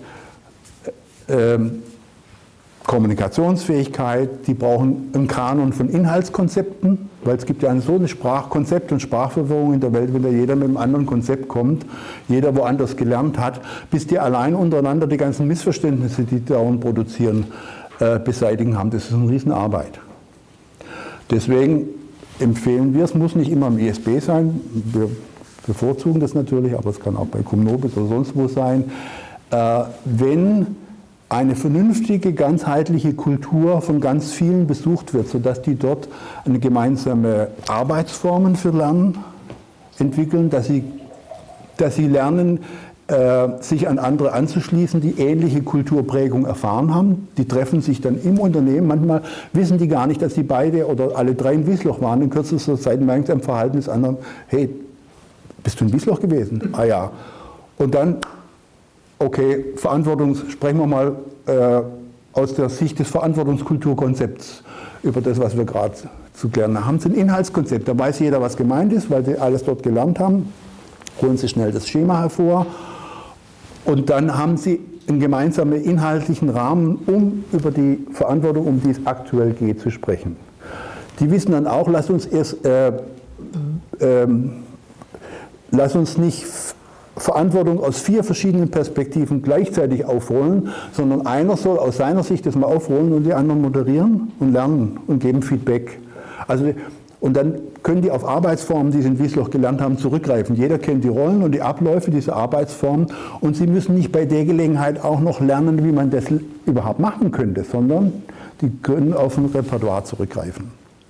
ähm, Kommunikationsfähigkeit, die brauchen einen Kanon von Inhaltskonzepten, weil es gibt ja so eine Sprachkonzept- und Sprachverwirrung in der Welt, wenn da jeder mit einem anderen Konzept kommt, jeder woanders gelernt hat, bis die allein untereinander die ganzen Missverständnisse, die dauernd produzieren, äh, beseitigen haben. Das ist eine Riesenarbeit. Deswegen empfehlen wir, es muss nicht immer im I S B sein, wir bevorzugen das natürlich, aber es kann auch bei Cum Nobis oder sonst wo sein, äh, wenn eine vernünftige, ganzheitliche Kultur von ganz vielen besucht wird, sodass die dort eine gemeinsame Arbeitsformen für Lernen entwickeln, dass sie, dass sie lernen, äh, sich an andere anzuschließen, die ähnliche Kulturprägung erfahren haben. Die treffen sich dann im Unternehmen. Manchmal wissen die gar nicht, dass die beide oder alle drei in Wiesloch waren. In kürzester Zeit merken sie am Verhalten des anderen, hey, bist du in Wiesloch gewesen? Ah ja. Und dann, okay, Verantwortung, sprechen wir mal äh, aus der Sicht des Verantwortungskulturkonzepts über das, was wir gerade zu klären haben. Sie ein Inhaltskonzept, da weiß jeder, was gemeint ist, weil sie alles dort gelernt haben. Holen Sie schnell das Schema hervor und dann haben Sie einen gemeinsamen inhaltlichen Rahmen, um über die Verantwortung, um die es aktuell geht, zu sprechen. Die wissen dann auch, lass uns erst, äh, äh, lass uns nicht Verantwortung aus vier verschiedenen Perspektiven gleichzeitig aufrollen, sondern einer soll aus seiner Sicht das mal aufrollen und die anderen moderieren und lernen und geben Feedback. Also, und dann können die auf Arbeitsformen, die sie in Wiesloch gelernt haben, zurückgreifen. Jeder kennt die Rollen und die Abläufe dieser Arbeitsformen und sie müssen nicht bei der Gelegenheit auch noch lernen, wie man das überhaupt machen könnte, sondern die können auf ein Repertoire zurückgreifen.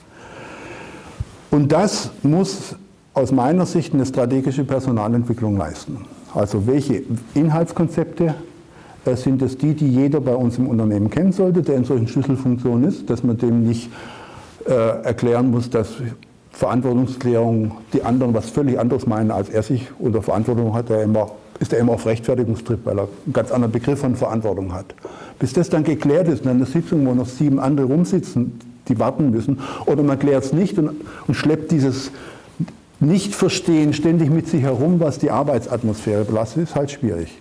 Und das muss aus meiner Sicht eine strategische Personalentwicklung leisten. Also welche Inhaltskonzepte äh, sind es die, die jeder bei uns im Unternehmen kennen sollte, der in solchen Schlüsselfunktionen ist, dass man dem nicht äh, erklären muss, dass Verantwortungsklärung die anderen was völlig anderes meinen, als er sich unter Verantwortung hat, der immer, ist er immer auf Rechtfertigungstrip, weil er einen ganz anderen Begriff von Verantwortung hat. Bis das dann geklärt ist in einer Sitzung, wo noch sieben andere rumsitzen, die warten müssen, oder man klärt es nicht und, und schleppt dieses Nicht-Verstehen ständig mit sich herum, was die Arbeitsatmosphäre belastet, ist halt schwierig.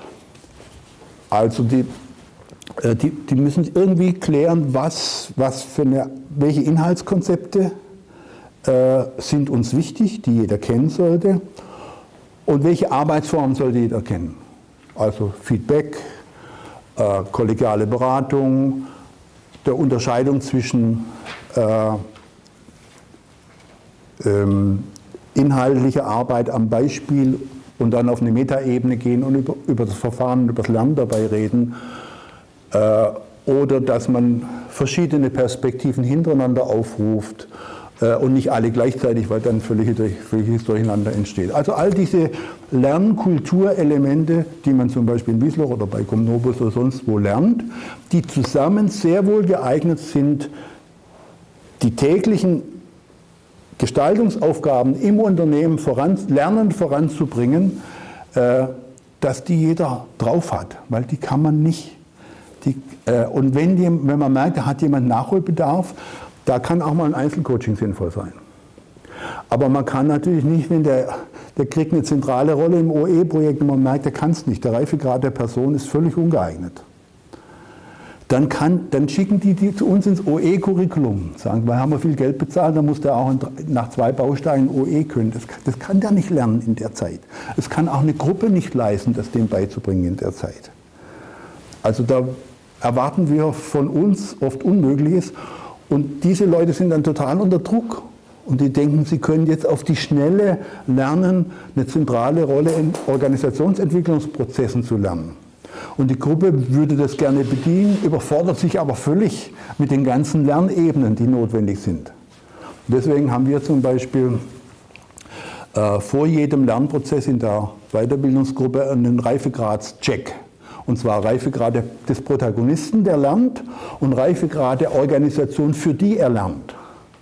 Also die, die, die müssen irgendwie klären, was, was für eine, welche Inhaltskonzepte äh, sind uns wichtig, die jeder kennen sollte, und welche Arbeitsformen sollte jeder kennen. Also Feedback, äh, kollegiale Beratung, der Unterscheidung zwischen äh, ähm, inhaltliche Arbeit am Beispiel und dann auf eine Metaebene gehen und über, über das Verfahren, über das Lernen dabei reden. Äh, oder dass man verschiedene Perspektiven hintereinander aufruft äh, und nicht alle gleichzeitig, weil dann völlig, völliges Durcheinander entsteht. Also all diese Lernkulturelemente, die man zum Beispiel in Wiesloch oder bei Comnobis oder sonst wo lernt, die zusammen sehr wohl geeignet sind, die täglichen Gestaltungsaufgaben im Unternehmen voran, lernend voranzubringen, äh, dass die jeder drauf hat, weil die kann man nicht. Die, äh, und wenn, die, wenn man merkt, da hat jemand Nachholbedarf, da kann auch mal ein Einzelcoaching sinnvoll sein. Aber man kann natürlich nicht, wenn der, der kriegt eine zentrale Rolle im O E-Projekt und man merkt, der kann es nicht, der Reifegrad der Person ist völlig ungeeignet. Dann, kann, dann schicken die die zu uns ins O E-Curriculum, sagen, weil haben wir viel Geld bezahlt, dann muss der auch nach zwei Bausteinen O E können. Das, das kann der nicht lernen in der Zeit. Es kann auch eine Gruppe nicht leisten, das dem beizubringen in der Zeit. Also da erwarten wir von uns oft Unmögliches und diese Leute sind dann total unter Druck und die denken, sie können jetzt auf die Schnelle lernen, eine zentrale Rolle in Organisationsentwicklungsprozessen zu lernen. Und die Gruppe würde das gerne bedienen, überfordert sich aber völlig mit den ganzen Lernebenen, die notwendig sind. Deswegen haben wir zum Beispiel äh, vor jedem Lernprozess in der Weiterbildungsgruppe einen Reifegradscheck. Und zwar Reifegrad des Protagonisten, der lernt, und Reifegrad der Organisation, für die er lernt.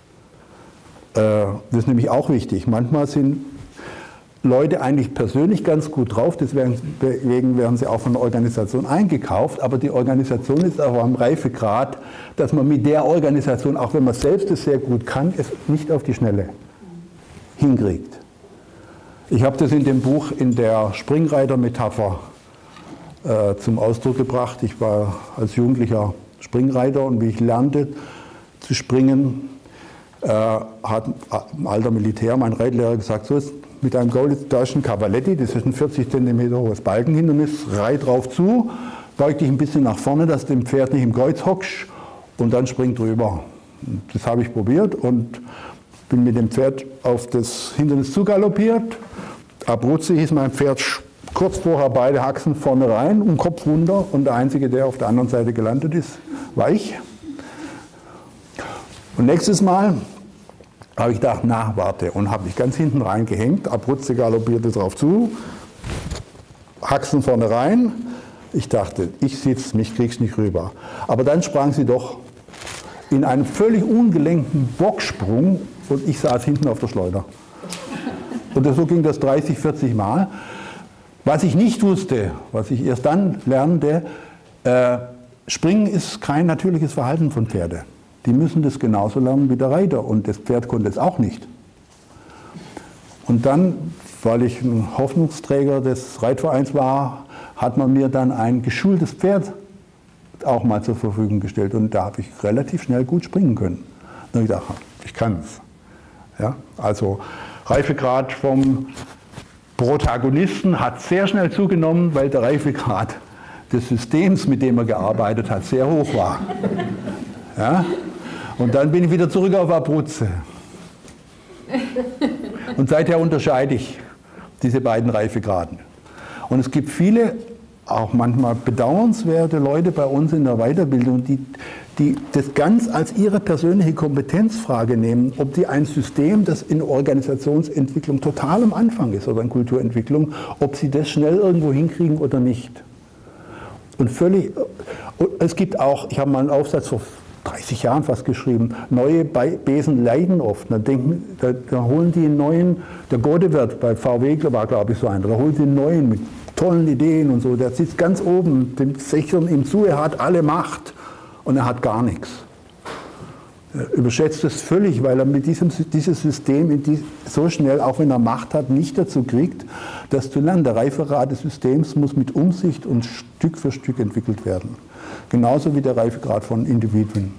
Äh, das ist nämlich auch wichtig. Manchmal sind Leute eigentlich persönlich ganz gut drauf, deswegen werden sie auch von der Organisation eingekauft, aber die Organisation ist auch am Reifegrad, dass man mit der Organisation, auch wenn man selbst es sehr gut kann, es nicht auf die Schnelle hinkriegt. Ich habe das in dem Buch in der Springreiter-Metapher äh, zum Ausdruck gebracht. Ich war als Jugendlicher Springreiter und wie ich lernte zu springen, äh, hat ein alter Militär, mein Reitlehrer, gesagt, so ist mit einem deutschen Cavaletti, das ist ein vierzig Zentimeter hohes Balkenhindernis, rei drauf zu, beug dich ein bisschen nach vorne, dass du dem Pferd nicht im Kreuz hockst und dann spring drüber. Das habe ich probiert und bin mit dem Pferd auf das Hindernis zugaloppiert. Abruzzi hieß mein Pferd kurz vorher beide Haxen vorne rein und Kopf runter und der Einzige, der auf der anderen Seite gelandet ist, war ich. Und nächstes Mal habe ich gedacht, na, warte, und habe mich ganz hinten reingehängt, Abruzzi galoppierte drauf zu, Haxen vorne rein. Ich dachte, ich sitze, mich kriegst nicht rüber. Aber dann sprang sie doch in einem völlig ungelenkten Bocksprung und ich saß hinten auf der Schleuder. Und so ging das dreißig, vierzig Mal. Was ich nicht wusste, was ich erst dann lernte, äh, Springen ist kein natürliches Verhalten von Pferden. Die müssen das genauso lernen wie der Reiter und das Pferd konnte es auch nicht. Und dann, weil ich ein Hoffnungsträger des Reitvereins war, hat man mir dann ein geschultes Pferd auch mal zur Verfügung gestellt und da habe ich relativ schnell gut springen können. Und ich dachte, ich kann es. Ja, also Reifegrad vom Protagonisten hat sehr schnell zugenommen, weil der Reifegrad des Systems, mit dem er gearbeitet hat, sehr hoch war. Ja? Und dann bin ich wieder zurück auf Abruzzi. Und seither unterscheide ich diese beiden Reifegraden. Und es gibt viele, auch manchmal bedauernswerte Leute bei uns in der Weiterbildung, die, die das ganz als ihre persönliche Kompetenzfrage nehmen, ob die ein System, das in Organisationsentwicklung total am Anfang ist oder in Kulturentwicklung, ob sie das schnell irgendwo hinkriegen oder nicht. Und völlig, es gibt auch, ich habe mal einen Aufsatz vor dreißig Jahren fast geschrieben, neue Besen leiden oft. Da, denken, da, da holen die einen neuen, der Godewert bei V W war glaube ich so einer, da holen sie einen neuen mit tollen Ideen und so, der sitzt ganz oben, dem sichern ihm zu, er hat alle Macht und er hat gar nichts. Er überschätzt es völlig, weil er mit diesem dieses System in die, so schnell, auch wenn er Macht hat, nicht dazu kriegt, das zu lernen. Der Reifegrad des Systems muss mit Umsicht und Stück für Stück entwickelt werden. Genauso wie der Reifegrad von Individuen.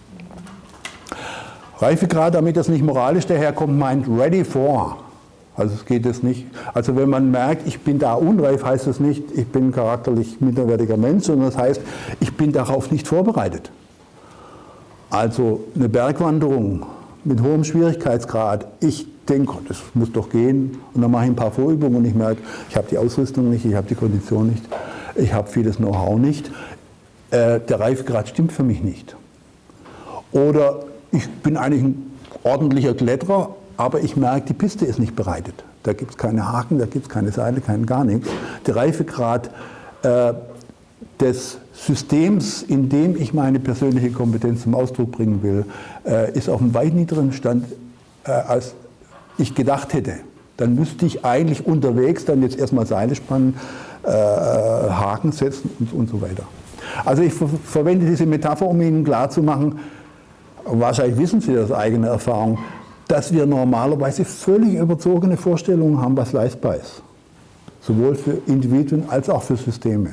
Reifegrad, damit das nicht moralisch daherkommt, meint ready for. Also es geht es nicht. Also wenn man merkt, ich bin da unreif, heißt das nicht, ich bin charakterlich minderwertiger Mensch, sondern das heißt, ich bin darauf nicht vorbereitet. Also eine Bergwanderung mit hohem Schwierigkeitsgrad, ich denke, das muss doch gehen, und dann mache ich ein paar Vorübungen und ich merke, ich habe die Ausrüstung nicht, ich habe die Kondition nicht, ich habe vieles Know-how nicht, äh, der Reifegrad stimmt für mich nicht. Oder ich bin eigentlich ein ordentlicher Kletterer, aber ich merke, die Piste ist nicht bereitet. Da gibt es keine Haken, da gibt es keine Seile, kein gar nichts. Der Reifegrad äh, des Systems, in dem ich meine persönliche Kompetenz zum Ausdruck bringen will, äh, ist auf einem weit niedrigeren Stand, äh, als ich gedacht hätte. Dann müsste ich eigentlich unterwegs dann jetzt erstmal Seile spannen, äh, Haken setzen und, und so weiter. Also ich ver verwende diese Metapher, um Ihnen klarzumachen, wahrscheinlich wissen Sie das aus eigener Erfahrung, dass wir normalerweise völlig überzogene Vorstellungen haben, was leistbar ist. Sowohl für Individuen als auch für Systeme.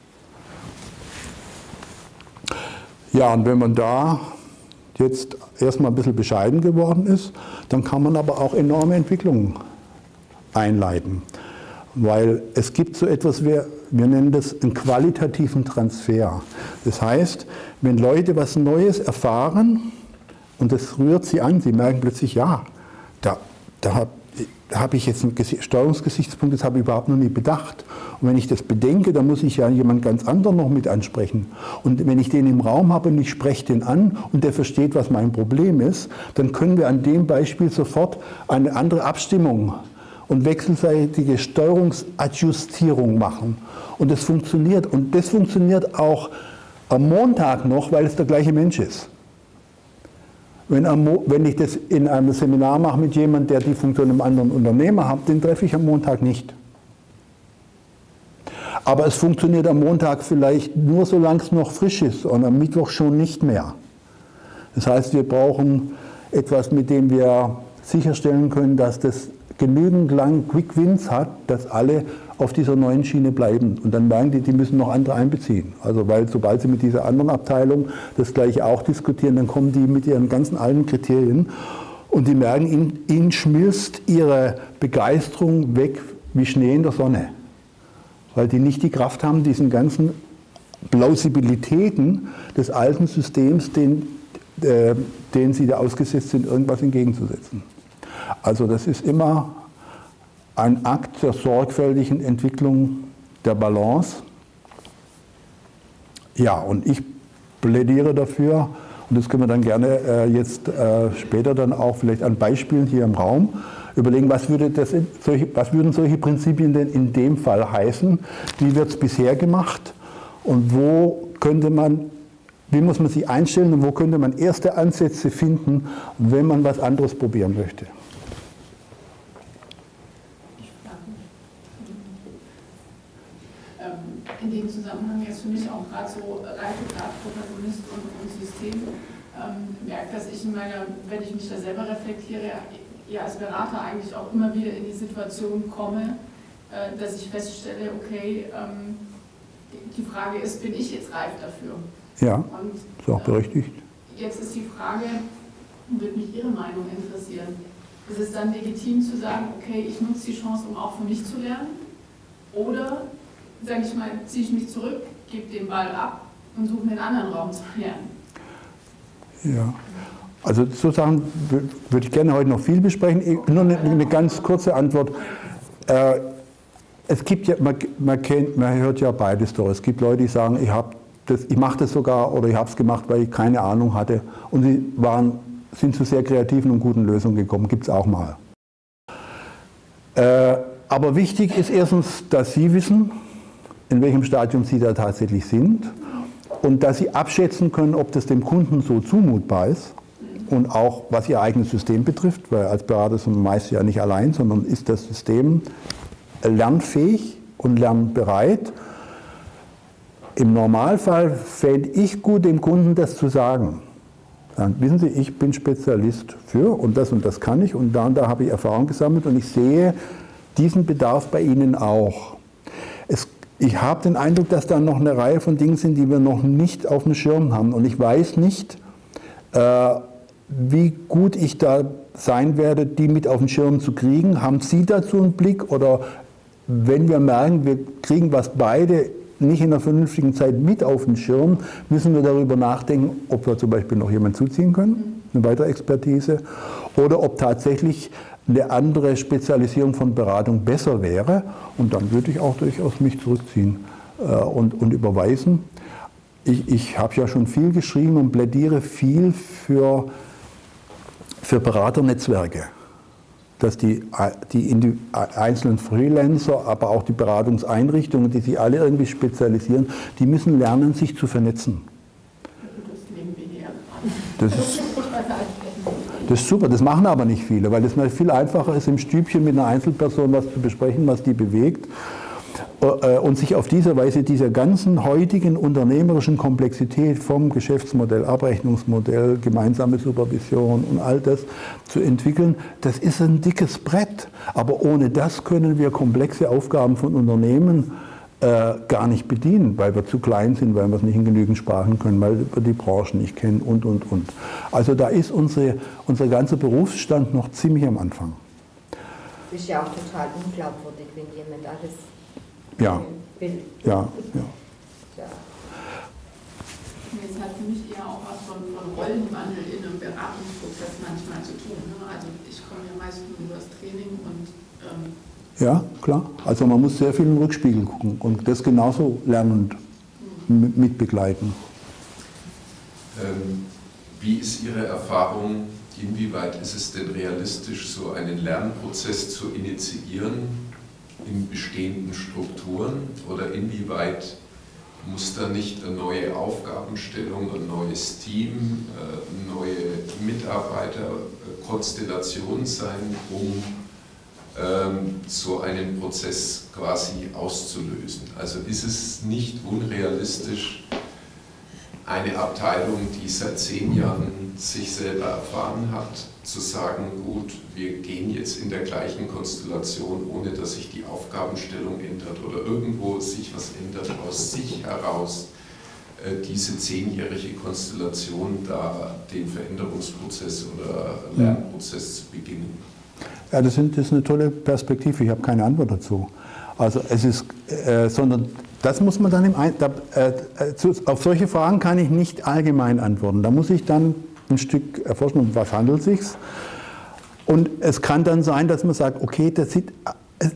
Ja, und wenn man da jetzt erstmal ein bisschen bescheiden geworden ist, dann kann man aber auch enorme Entwicklungen einleiten. Weil es gibt so etwas, wir, wir nennen das einen qualitativen Transfer. Das heißt, wenn Leute was Neues erfahren und das rührt sie an, sie merken plötzlich, ja, da, da habe hab ich jetzt einen Steuerungsgesichtspunkt, das habe ich überhaupt noch nie bedacht. Und wenn ich das bedenke, dann muss ich ja jemand ganz anderen noch mit ansprechen. Und wenn ich den im Raum habe und ich spreche den an und der versteht, was mein Problem ist, dann können wir an dem Beispiel sofort eine andere Abstimmung und wechselseitige Steuerungsadjustierung machen. Und das funktioniert. Und das funktioniert auch am Montag noch, weil es der gleiche Mensch ist. Wenn, am, wenn ich das in einem Seminar mache mit jemandem, der die Funktion im anderen Unternehmer hat, den treffe ich am Montag nicht. Aber es funktioniert am Montag vielleicht nur, solange es noch frisch ist und am Mittwoch schon nicht mehr. Das heißt, wir brauchen etwas, mit dem wir sicherstellen können, dass das genügend lang Quick Wins hat, dass alle auf dieser neuen Schiene bleiben. Und dann merken die, die müssen noch andere einbeziehen. Also weil sobald sie mit dieser anderen Abteilung das Gleiche auch diskutieren, dann kommen die mit ihren ganzen alten Kriterien und die merken, ihnen, ihnen schmilzt ihre Begeisterung weg wie Schnee in der Sonne. Weil die nicht die Kraft haben, diesen ganzen Plausibilitäten des alten Systems, den, äh, denen sie da ausgesetzt sind, irgendwas entgegenzusetzen. Also das ist immer ein Akt der sorgfältigen Entwicklung der Balance. Ja, und ich plädiere dafür, und das können wir dann gerne äh, jetzt äh, später dann auch vielleicht an Beispielen hier im Raum überlegen, was, würde das in, solche, was würden solche Prinzipien denn in dem Fall heißen, wie wird es bisher gemacht und wo könnte man, wie muss man sich einstellen und wo könnte man erste Ansätze finden, wenn man was anderes probieren möchte. In dem Zusammenhang jetzt für mich auch gerade so Reifegrad, Protagonist und, und System ähm, merkt, dass ich in meiner, wenn ich mich da selber reflektiere, ja als Berater eigentlich auch immer wieder in die Situation komme, äh, dass ich feststelle, okay, ähm, die Frage ist, bin ich jetzt reif dafür? Ja, und, ist auch berechtigt. Äh, jetzt ist die Frage, würde mich Ihre Meinung interessieren, ist es dann legitim zu sagen, okay, ich nutze die Chance, um auch für mich zu lernen? Oder sage ich mal, ziehe ich mich zurück, gebe den Ball ab und suche mir einen anderen Raum zu lernen. Ja, also so Sachen würde ich gerne heute noch viel besprechen. Nur eine, eine ganz kurze Antwort. Äh, es gibt ja, man, man, kennt, man hört ja beides durch. Es gibt Leute, die sagen, ich, ich mache das sogar oder ich habe es gemacht, weil ich keine Ahnung hatte. Und sie waren, sind zu sehr kreativen und guten Lösungen gekommen. Gibt es auch mal. Äh, aber wichtig ist erstens, dass Sie wissen, in welchem Stadium Sie da tatsächlich sind und dass Sie abschätzen können, ob das dem Kunden so zumutbar ist und auch was Ihr eigenes System betrifft, weil als Berater sind wir meist ja nicht allein, sondern ist das System lernfähig und lernbereit. Im Normalfall fände ich gut, dem Kunden das zu sagen. Dann, wissen Sie, ich bin Spezialist für und das und das kann ich und da und da habe ich Erfahrung gesammelt und ich sehe diesen Bedarf bei Ihnen auch. Es Ich habe den Eindruck, dass da noch eine Reihe von Dingen sind, die wir noch nicht auf dem Schirm haben. Und ich weiß nicht, äh, wie gut ich da sein werde, die mit auf den Schirm zu kriegen. Haben Sie dazu einen Blick? Oder wenn wir merken, wir kriegen was beide nicht in einer vernünftigen Zeit mit auf den Schirm, müssen wir darüber nachdenken, ob wir zum Beispiel noch jemanden zuziehen können, eine weitere Expertise, oder ob tatsächlich eine andere Spezialisierung von Beratung besser wäre. Und dann würde ich auch durchaus mich zurückziehen äh, und, und überweisen. Ich, ich habe ja schon viel geschrieben und plädiere viel für für Beraternetzwerke, dass die, die, die einzelnen Freelancer, aber auch die Beratungseinrichtungen, die sich alle irgendwie spezialisieren, die müssen lernen, sich zu vernetzen. Das ist, das ist super, das machen aber nicht viele, weil es viel einfacher ist, im Stübchen mit einer Einzelperson was zu besprechen, was die bewegt, und sich auf diese Weise dieser ganzen heutigen unternehmerischen Komplexität vom Geschäftsmodell, Abrechnungsmodell, gemeinsame Supervision und all das zu entwickeln. Das ist ein dickes Brett, aber ohne das können wir komplexe Aufgaben von Unternehmen äh, gar nicht bedienen, weil wir zu klein sind, weil wir es nicht in genügend Sprachen können, weil wir die Branchen nicht kennen und, und, und. Also da ist unsere, unser ganzer Berufsstand noch ziemlich am Anfang. Das ist ja auch total unglaubwürdig, wenn jemand alles Ja, will. ja, ja. Ja. Jetzt hat für mich eher auch was von, von Rollenwandel in einem Beratungsprozess manchmal zu tun. Ne? Also ich komme ja meist nur über das Training und... Ähm ja, klar. Also man muss sehr viel im Rückspiegel gucken und das genauso lernend mhm. mitbegleiten. Ähm, wie ist Ihre Erfahrung, inwieweit ist es denn realistisch, so einen Lernprozess zu initiieren in bestehenden Strukturen, oder inwieweit muss da nicht eine neue Aufgabenstellung, ein neues Team, eine neue Mitarbeiterkonstellation sein, um ähm, so einen Prozess quasi auszulösen? Also ist es nicht unrealistisch, eine Abteilung, die seit zehn Jahren sich selber erfahren hat, zu sagen, gut, wir gehen jetzt in der gleichen Konstellation, ohne dass sich die Aufgabenstellung ändert oder irgendwo sich was ändert, aus sich heraus äh, diese zehnjährige Konstellation da den Veränderungsprozess oder Lernprozess zu beginnen? Ja, das, sind, das ist eine tolle Perspektive, ich habe keine Antwort dazu. Also es ist, äh, sondern das muss man dann im Ein da, äh, zu, auf solche Fragen kann ich nicht allgemein antworten. Da muss ich dann ein Stück erforschen, um was handelt es sich. Und es kann dann sein, dass man sagt, okay, das sieht, äh,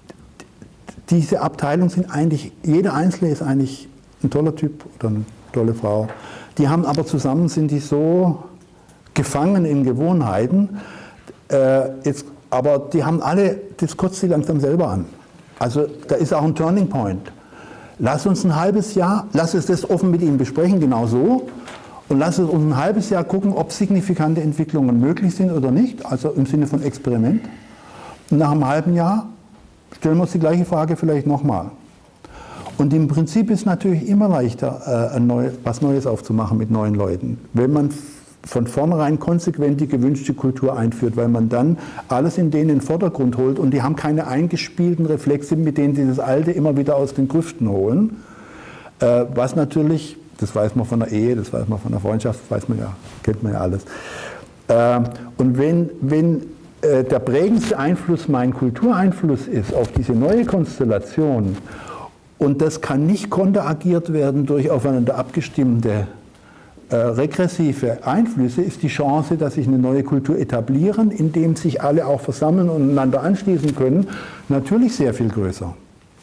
diese Abteilungen sind eigentlich, jeder Einzelne ist eigentlich ein toller Typ oder eine tolle Frau. Die haben aber zusammen, sind die so gefangen in Gewohnheiten, äh, jetzt, aber die haben alle, das kotzt sie langsam selber an. Also da ist auch ein Turning Point. Lass uns ein halbes Jahr, lass uns das offen mit Ihnen besprechen, genau so. Und lass uns ein halbes Jahr gucken, ob signifikante Entwicklungen möglich sind oder nicht, also im Sinne von Experiment. Und nach einem halben Jahr stellen wir uns die gleiche Frage vielleicht nochmal. Und im Prinzip ist es natürlich immer leichter, äh, ein neu, was Neues aufzumachen mit neuen Leuten, wenn man von vornherein konsequent die gewünschte Kultur einführt, weil man dann alles in denen in den Vordergrund holt und die haben keine eingespielten Reflexe, mit denen sie das Alte immer wieder aus den Grüften holen. Äh, was natürlich, das weiß man von der Ehe, das weiß man von der Freundschaft, weiß man ja, kennt man ja alles. Äh, und wenn, wenn äh, der prägendste Einfluss mein Kultureinfluss ist auf diese neue Konstellation und das kann nicht konteragiert werden durch aufeinander abgestimmte Äh, regressive Einflüsse, ist die Chance, dass sich eine neue Kultur etablieren, indem sich alle auch versammeln und einander anschließen können, natürlich sehr viel größer.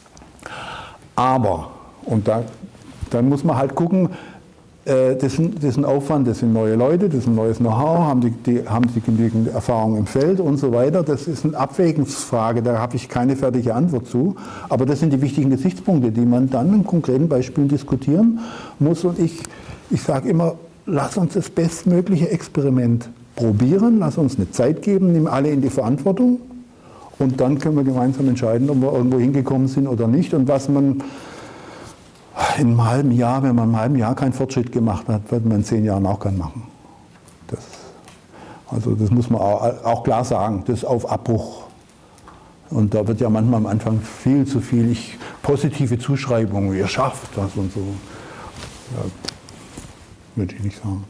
Aber, und da, dann muss man halt gucken, äh, das, ist, das ist ein Aufwand, das sind neue Leute, das ist ein neues Know-how, haben die, die, haben die genügend Erfahrung im Feld und so weiter. Das ist eine Abwägungsfrage, da habe ich keine fertige Antwort zu. Aber das sind die wichtigen Gesichtspunkte, die man dann in konkreten Beispielen diskutieren muss. Und ich Ich sage immer, lass uns das bestmögliche Experiment probieren, lass uns eine Zeit geben, nimm alle in die Verantwortung und dann können wir gemeinsam entscheiden, ob wir irgendwo hingekommen sind oder nicht. Und was man in einem halben Jahr, wenn man in einem halben Jahr keinen Fortschritt gemacht hat, wird man in zehn Jahren auch keinen machen. Das, also das muss man auch, auch klar sagen, das ist auf Abbruch. Und da wird ja manchmal am Anfang viel zu viel ich, positive Zuschreibungen, ihr schafft das und so. Ja. Würde ich nicht sagen.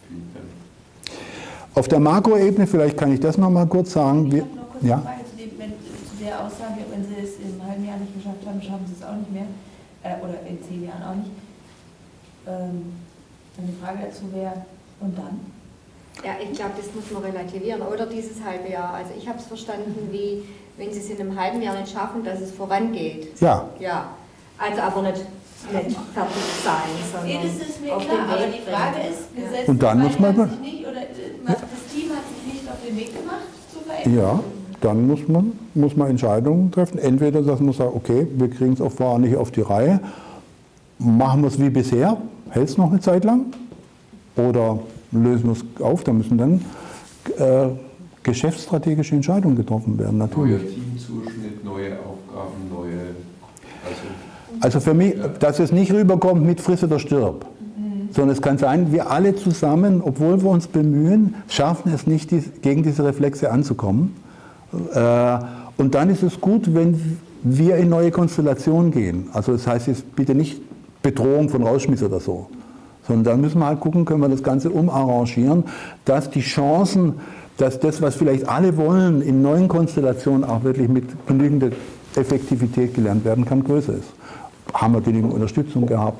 Auf der Makroebene, vielleicht kann ich das noch mal kurz sagen. Ich habe noch kurz ja? eine Frage zu, dem, wenn, zu der Aussage, wenn Sie es im halben Jahr nicht geschafft haben, schaffen Sie es auch nicht mehr. Äh, oder in zehn Jahren auch nicht. Ähm, eine Frage dazu wäre, und dann? Ja, ich glaube, das muss man relativieren. Oder dieses halbe Jahr. Also ich habe es verstanden, wie, wenn Sie es in einem halben Jahr nicht schaffen, dass es vorangeht. Ja. Ja. Also aber nicht, nicht fertig sein, sondern Nee, das ist mir auf klar, den aber Weg die Frage bringen. ist, Gesetz Und dann muss man hat sich nicht, oder das Team hat sich nicht auf den Weg gemacht zu verändern? Ja, dann muss man, muss man Entscheidungen treffen. Entweder dass man sagt, okay, wir kriegen es auf Dauer nicht auf die Reihe, machen wir es wie bisher, hält es noch eine Zeit lang, oder lösen wir es auf, da müssen dann äh, geschäftsstrategische Entscheidungen getroffen werden, natürlich. Neuer Teamzuschnitt, neue Aufgaben, neue... Also, also für mich, dass es nicht rüberkommt mit friss oder stirb, mhm. sondern es kann sein, wir alle zusammen, obwohl wir uns bemühen, schaffen es nicht, dies, gegen diese Reflexe anzukommen. Äh, und dann ist es gut, wenn wir in neue Konstellationen gehen. Also das heißt jetzt bitte nicht Bedrohung von Rausschmiss oder so, sondern dann müssen wir halt gucken, können wir das Ganze umarrangieren, dass die Chancen, dass das, was vielleicht alle wollen, in neuen Konstellationen auch wirklich mit genügender Effektivität gelernt werden kann, größer ist. Haben wir genügend Unterstützung gehabt?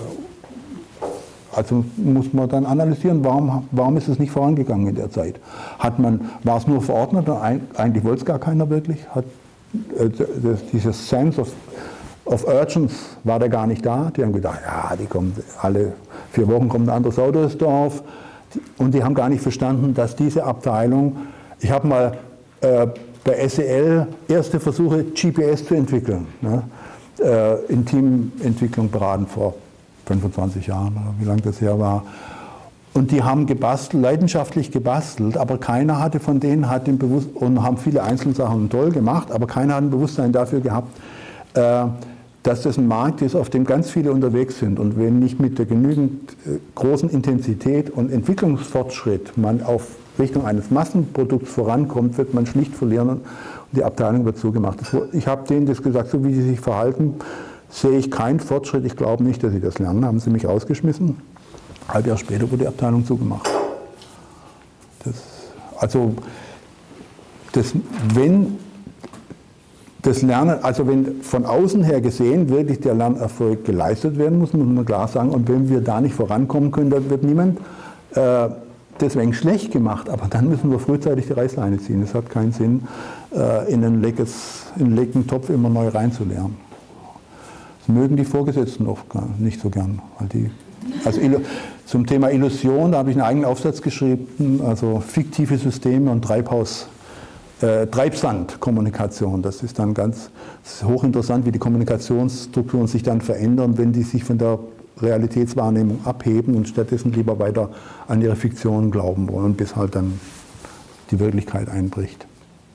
Also muss man dann analysieren, warum, warum ist es nicht vorangegangen in der Zeit? Hat man, war es nur verordnet, eigentlich wollte es gar keiner wirklich? Hat, äh, das, dieses Sense of, of Urgence war da gar nicht da. Die haben gedacht, ja, die kommen alle vier Wochen kommt ein anderes Auto ins Dorf. Und die haben gar nicht verstanden, dass diese Abteilung, ich habe mal äh, bei S E L erste Versuche, G P S zu entwickeln, ne? äh, in Teamentwicklung beraten vor fünfundzwanzig Jahren, oder wie lange das her war. Und die haben gebastelt, leidenschaftlich gebastelt, aber keiner hatte von denen, hat den Bewusst und haben viele Einzelsachen toll gemacht, aber keiner hat ein Bewusstsein dafür gehabt, äh, dass das ein Markt ist, auf dem ganz viele unterwegs sind. Und wenn nicht mit der genügend äh, großen Intensität und Entwicklungsfortschritt man auf Richtung eines Massenprodukts vorankommt, wird man schlicht verlieren und die Abteilung wird zugemacht. Das, ich habe denen das gesagt, so wie sie sich verhalten, sehe ich keinen Fortschritt. Ich glaube nicht, dass sie das lernen. Haben sie mich rausgeschmissen. Ein halbes Jahr später wurde die Abteilung zugemacht. Das, also, das, wenn das Lernen, also wenn von außen her gesehen wirklich der Lernerfolg geleistet werden muss, muss man klar sagen, und wenn wir da nicht vorankommen können, dann wird niemand äh, deswegen schlecht gemacht, aber dann müssen wir frühzeitig die Reißleine ziehen. Es hat keinen Sinn, äh, in einen leckeren Topf immer neu reinzulernen. Das mögen die Vorgesetzten oft gar nicht so gern. Weil die, also zum Thema Illusion, da habe ich einen eigenen Aufsatz geschrieben, also fiktive Systeme und Treibhaus. Äh, Treibsandkommunikation, das ist dann ganz das ist hochinteressant, wie die Kommunikationsstrukturen sich dann verändern, wenn die sich von der Realitätswahrnehmung abheben und stattdessen lieber weiter an ihre Fiktionen glauben wollen, bis halt dann die Wirklichkeit einbricht.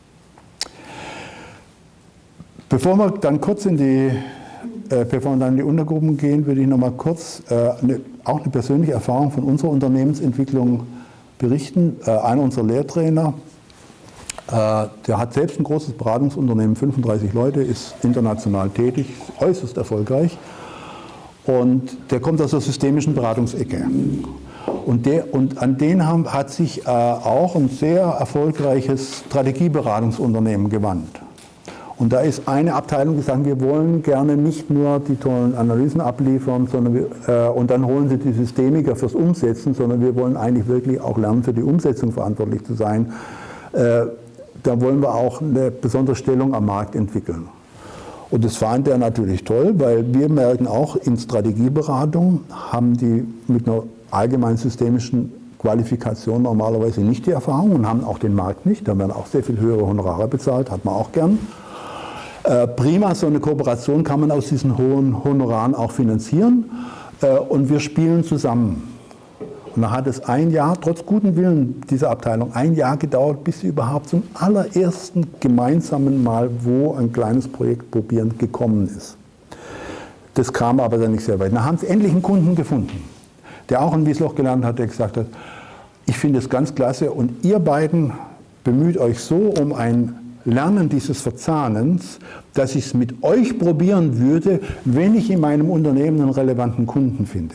Bevor wir dann kurz in die, äh, bevor wir dann in die Untergruppen gehen, würde ich noch mal kurz äh, eine, auch eine persönliche Erfahrung von unserer Unternehmensentwicklung berichten. Äh, einer unserer Lehrtrainer, der hat selbst ein großes Beratungsunternehmen, fünfunddreißig Leute, ist international tätig, äußerst erfolgreich. Und der kommt aus der systemischen Beratungsecke. Und, der, und an den haben, hat sich äh, auch ein sehr erfolgreiches Strategieberatungsunternehmen gewandt. Und da ist eine Abteilung, die sagen, wir wollen gerne nicht nur die tollen Analysen abliefern, sondern wir, äh, und dann holen sie die Systemiker fürs Umsetzen, sondern wir wollen eigentlich wirklich auch lernen, für die Umsetzung verantwortlich zu sein. Äh, Da wollen wir auch eine besondere Stellung am Markt entwickeln. Und das fand er natürlich toll, weil wir merken auch, in Strategieberatung haben die mit einer allgemeinen systemischen Qualifikation normalerweise nicht die Erfahrung und haben auch den Markt nicht. Da werden auch sehr viel höhere Honorare bezahlt, hat man auch gern. Äh, prima, so eine Kooperation kann man aus diesen hohen Honoraren auch finanzieren. Äh, und wir spielen zusammen. Und da hat es ein Jahr, trotz guten Willen dieser Abteilung, ein Jahr gedauert, bis sie überhaupt zum allerersten gemeinsamen Mal, wo ein kleines Projekt probieren, gekommen ist. Das kam aber dann nicht sehr weit. Da haben sie endlich einen Kunden gefunden, der auch in Wiesloch gelernt hat, der gesagt hat, ich finde es ganz klasse und ihr beiden bemüht euch so um ein Lernen dieses Verzahnens, dass ich es mit euch probieren würde, wenn ich in meinem Unternehmen einen relevanten Kunden finde.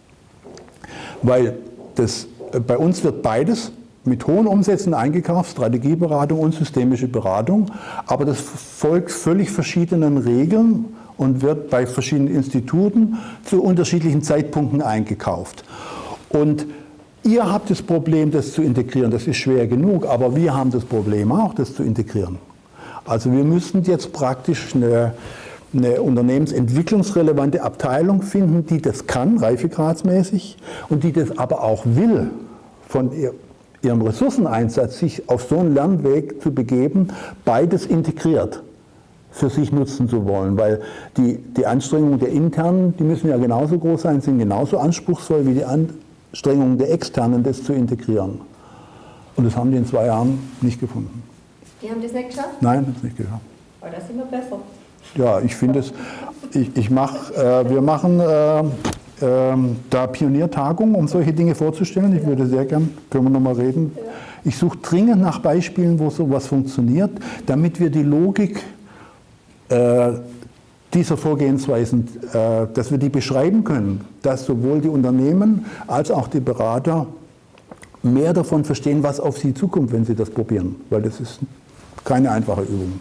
Weil das, bei uns wird beides mit hohen Umsätzen eingekauft, Strategieberatung und systemische Beratung, aber das folgt völlig verschiedenen Regeln und wird bei verschiedenen Instituten zu unterschiedlichen Zeitpunkten eingekauft. Und ihr habt das Problem, das zu integrieren, das ist schwer genug, aber wir haben das Problem auch, das zu integrieren. Also wir müssen jetzt praktisch eine eine unternehmensentwicklungsrelevante Abteilung finden, die das kann, reifegradsmäßig, und die das aber auch will von ihrem Ressourceneinsatz, sich auf so einen Lernweg zu begeben, beides integriert für sich nutzen zu wollen. Weil die, die Anstrengungen der Internen, die müssen ja genauso groß sein, sind genauso anspruchsvoll wie die Anstrengungen der Externen, das zu integrieren. Und das haben die in zwei Jahren nicht gefunden. Die haben das nicht geschafft? Nein, das nicht geschafft. Aber da sind wir besser. Ja, ich finde es, ich, ich mach, äh, wir machen äh, äh, da Pioniertagungen, um solche Dinge vorzustellen. Ich würde sehr gern, können wir nochmal reden. Ich suche dringend nach Beispielen, wo sowas funktioniert, damit wir die Logik äh, dieser Vorgehensweisen, äh, dass wir die beschreiben können, dass sowohl die Unternehmen als auch die Berater mehr davon verstehen, was auf sie zukommt, wenn sie das probieren, weil das ist keine einfache Übung.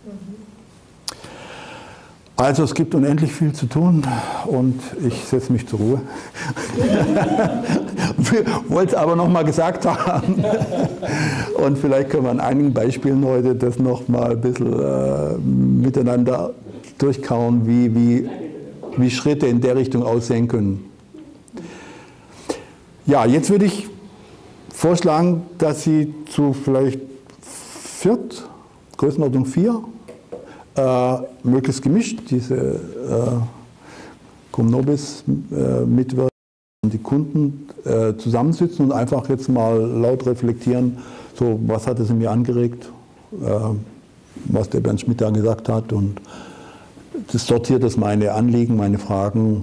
Also es gibt unendlich viel zu tun und ich setze mich zur Ruhe. Wollte es aber noch mal gesagt haben. Und vielleicht können wir an einigen Beispielen heute das noch mal ein bisschen äh, miteinander durchkauen, wie, wie, wie Schritte in der Richtung aussehen können. Ja, jetzt würde ich vorschlagen, dass Sie zu vielleicht viert, Größenordnung vier, äh, möglichst gemischt, diese äh, Cum Nobis äh, mitwirken und die Kunden äh, zusammensitzen und einfach jetzt mal laut reflektieren, so was hat es in mir angeregt, äh, was der Bernd Schmidt da gesagt hat, und das sortiert das meine Anliegen, meine Fragen.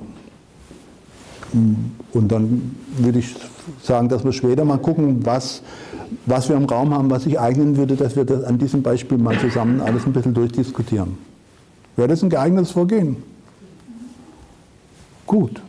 Und dann würde ich sagen, dass wir später mal gucken, was, was wir im Raum haben, was sich eignen würde, dass wir das an diesem Beispiel mal zusammen alles ein bisschen durchdiskutieren. Wäre das ein geeignetes Vorgehen? Gut.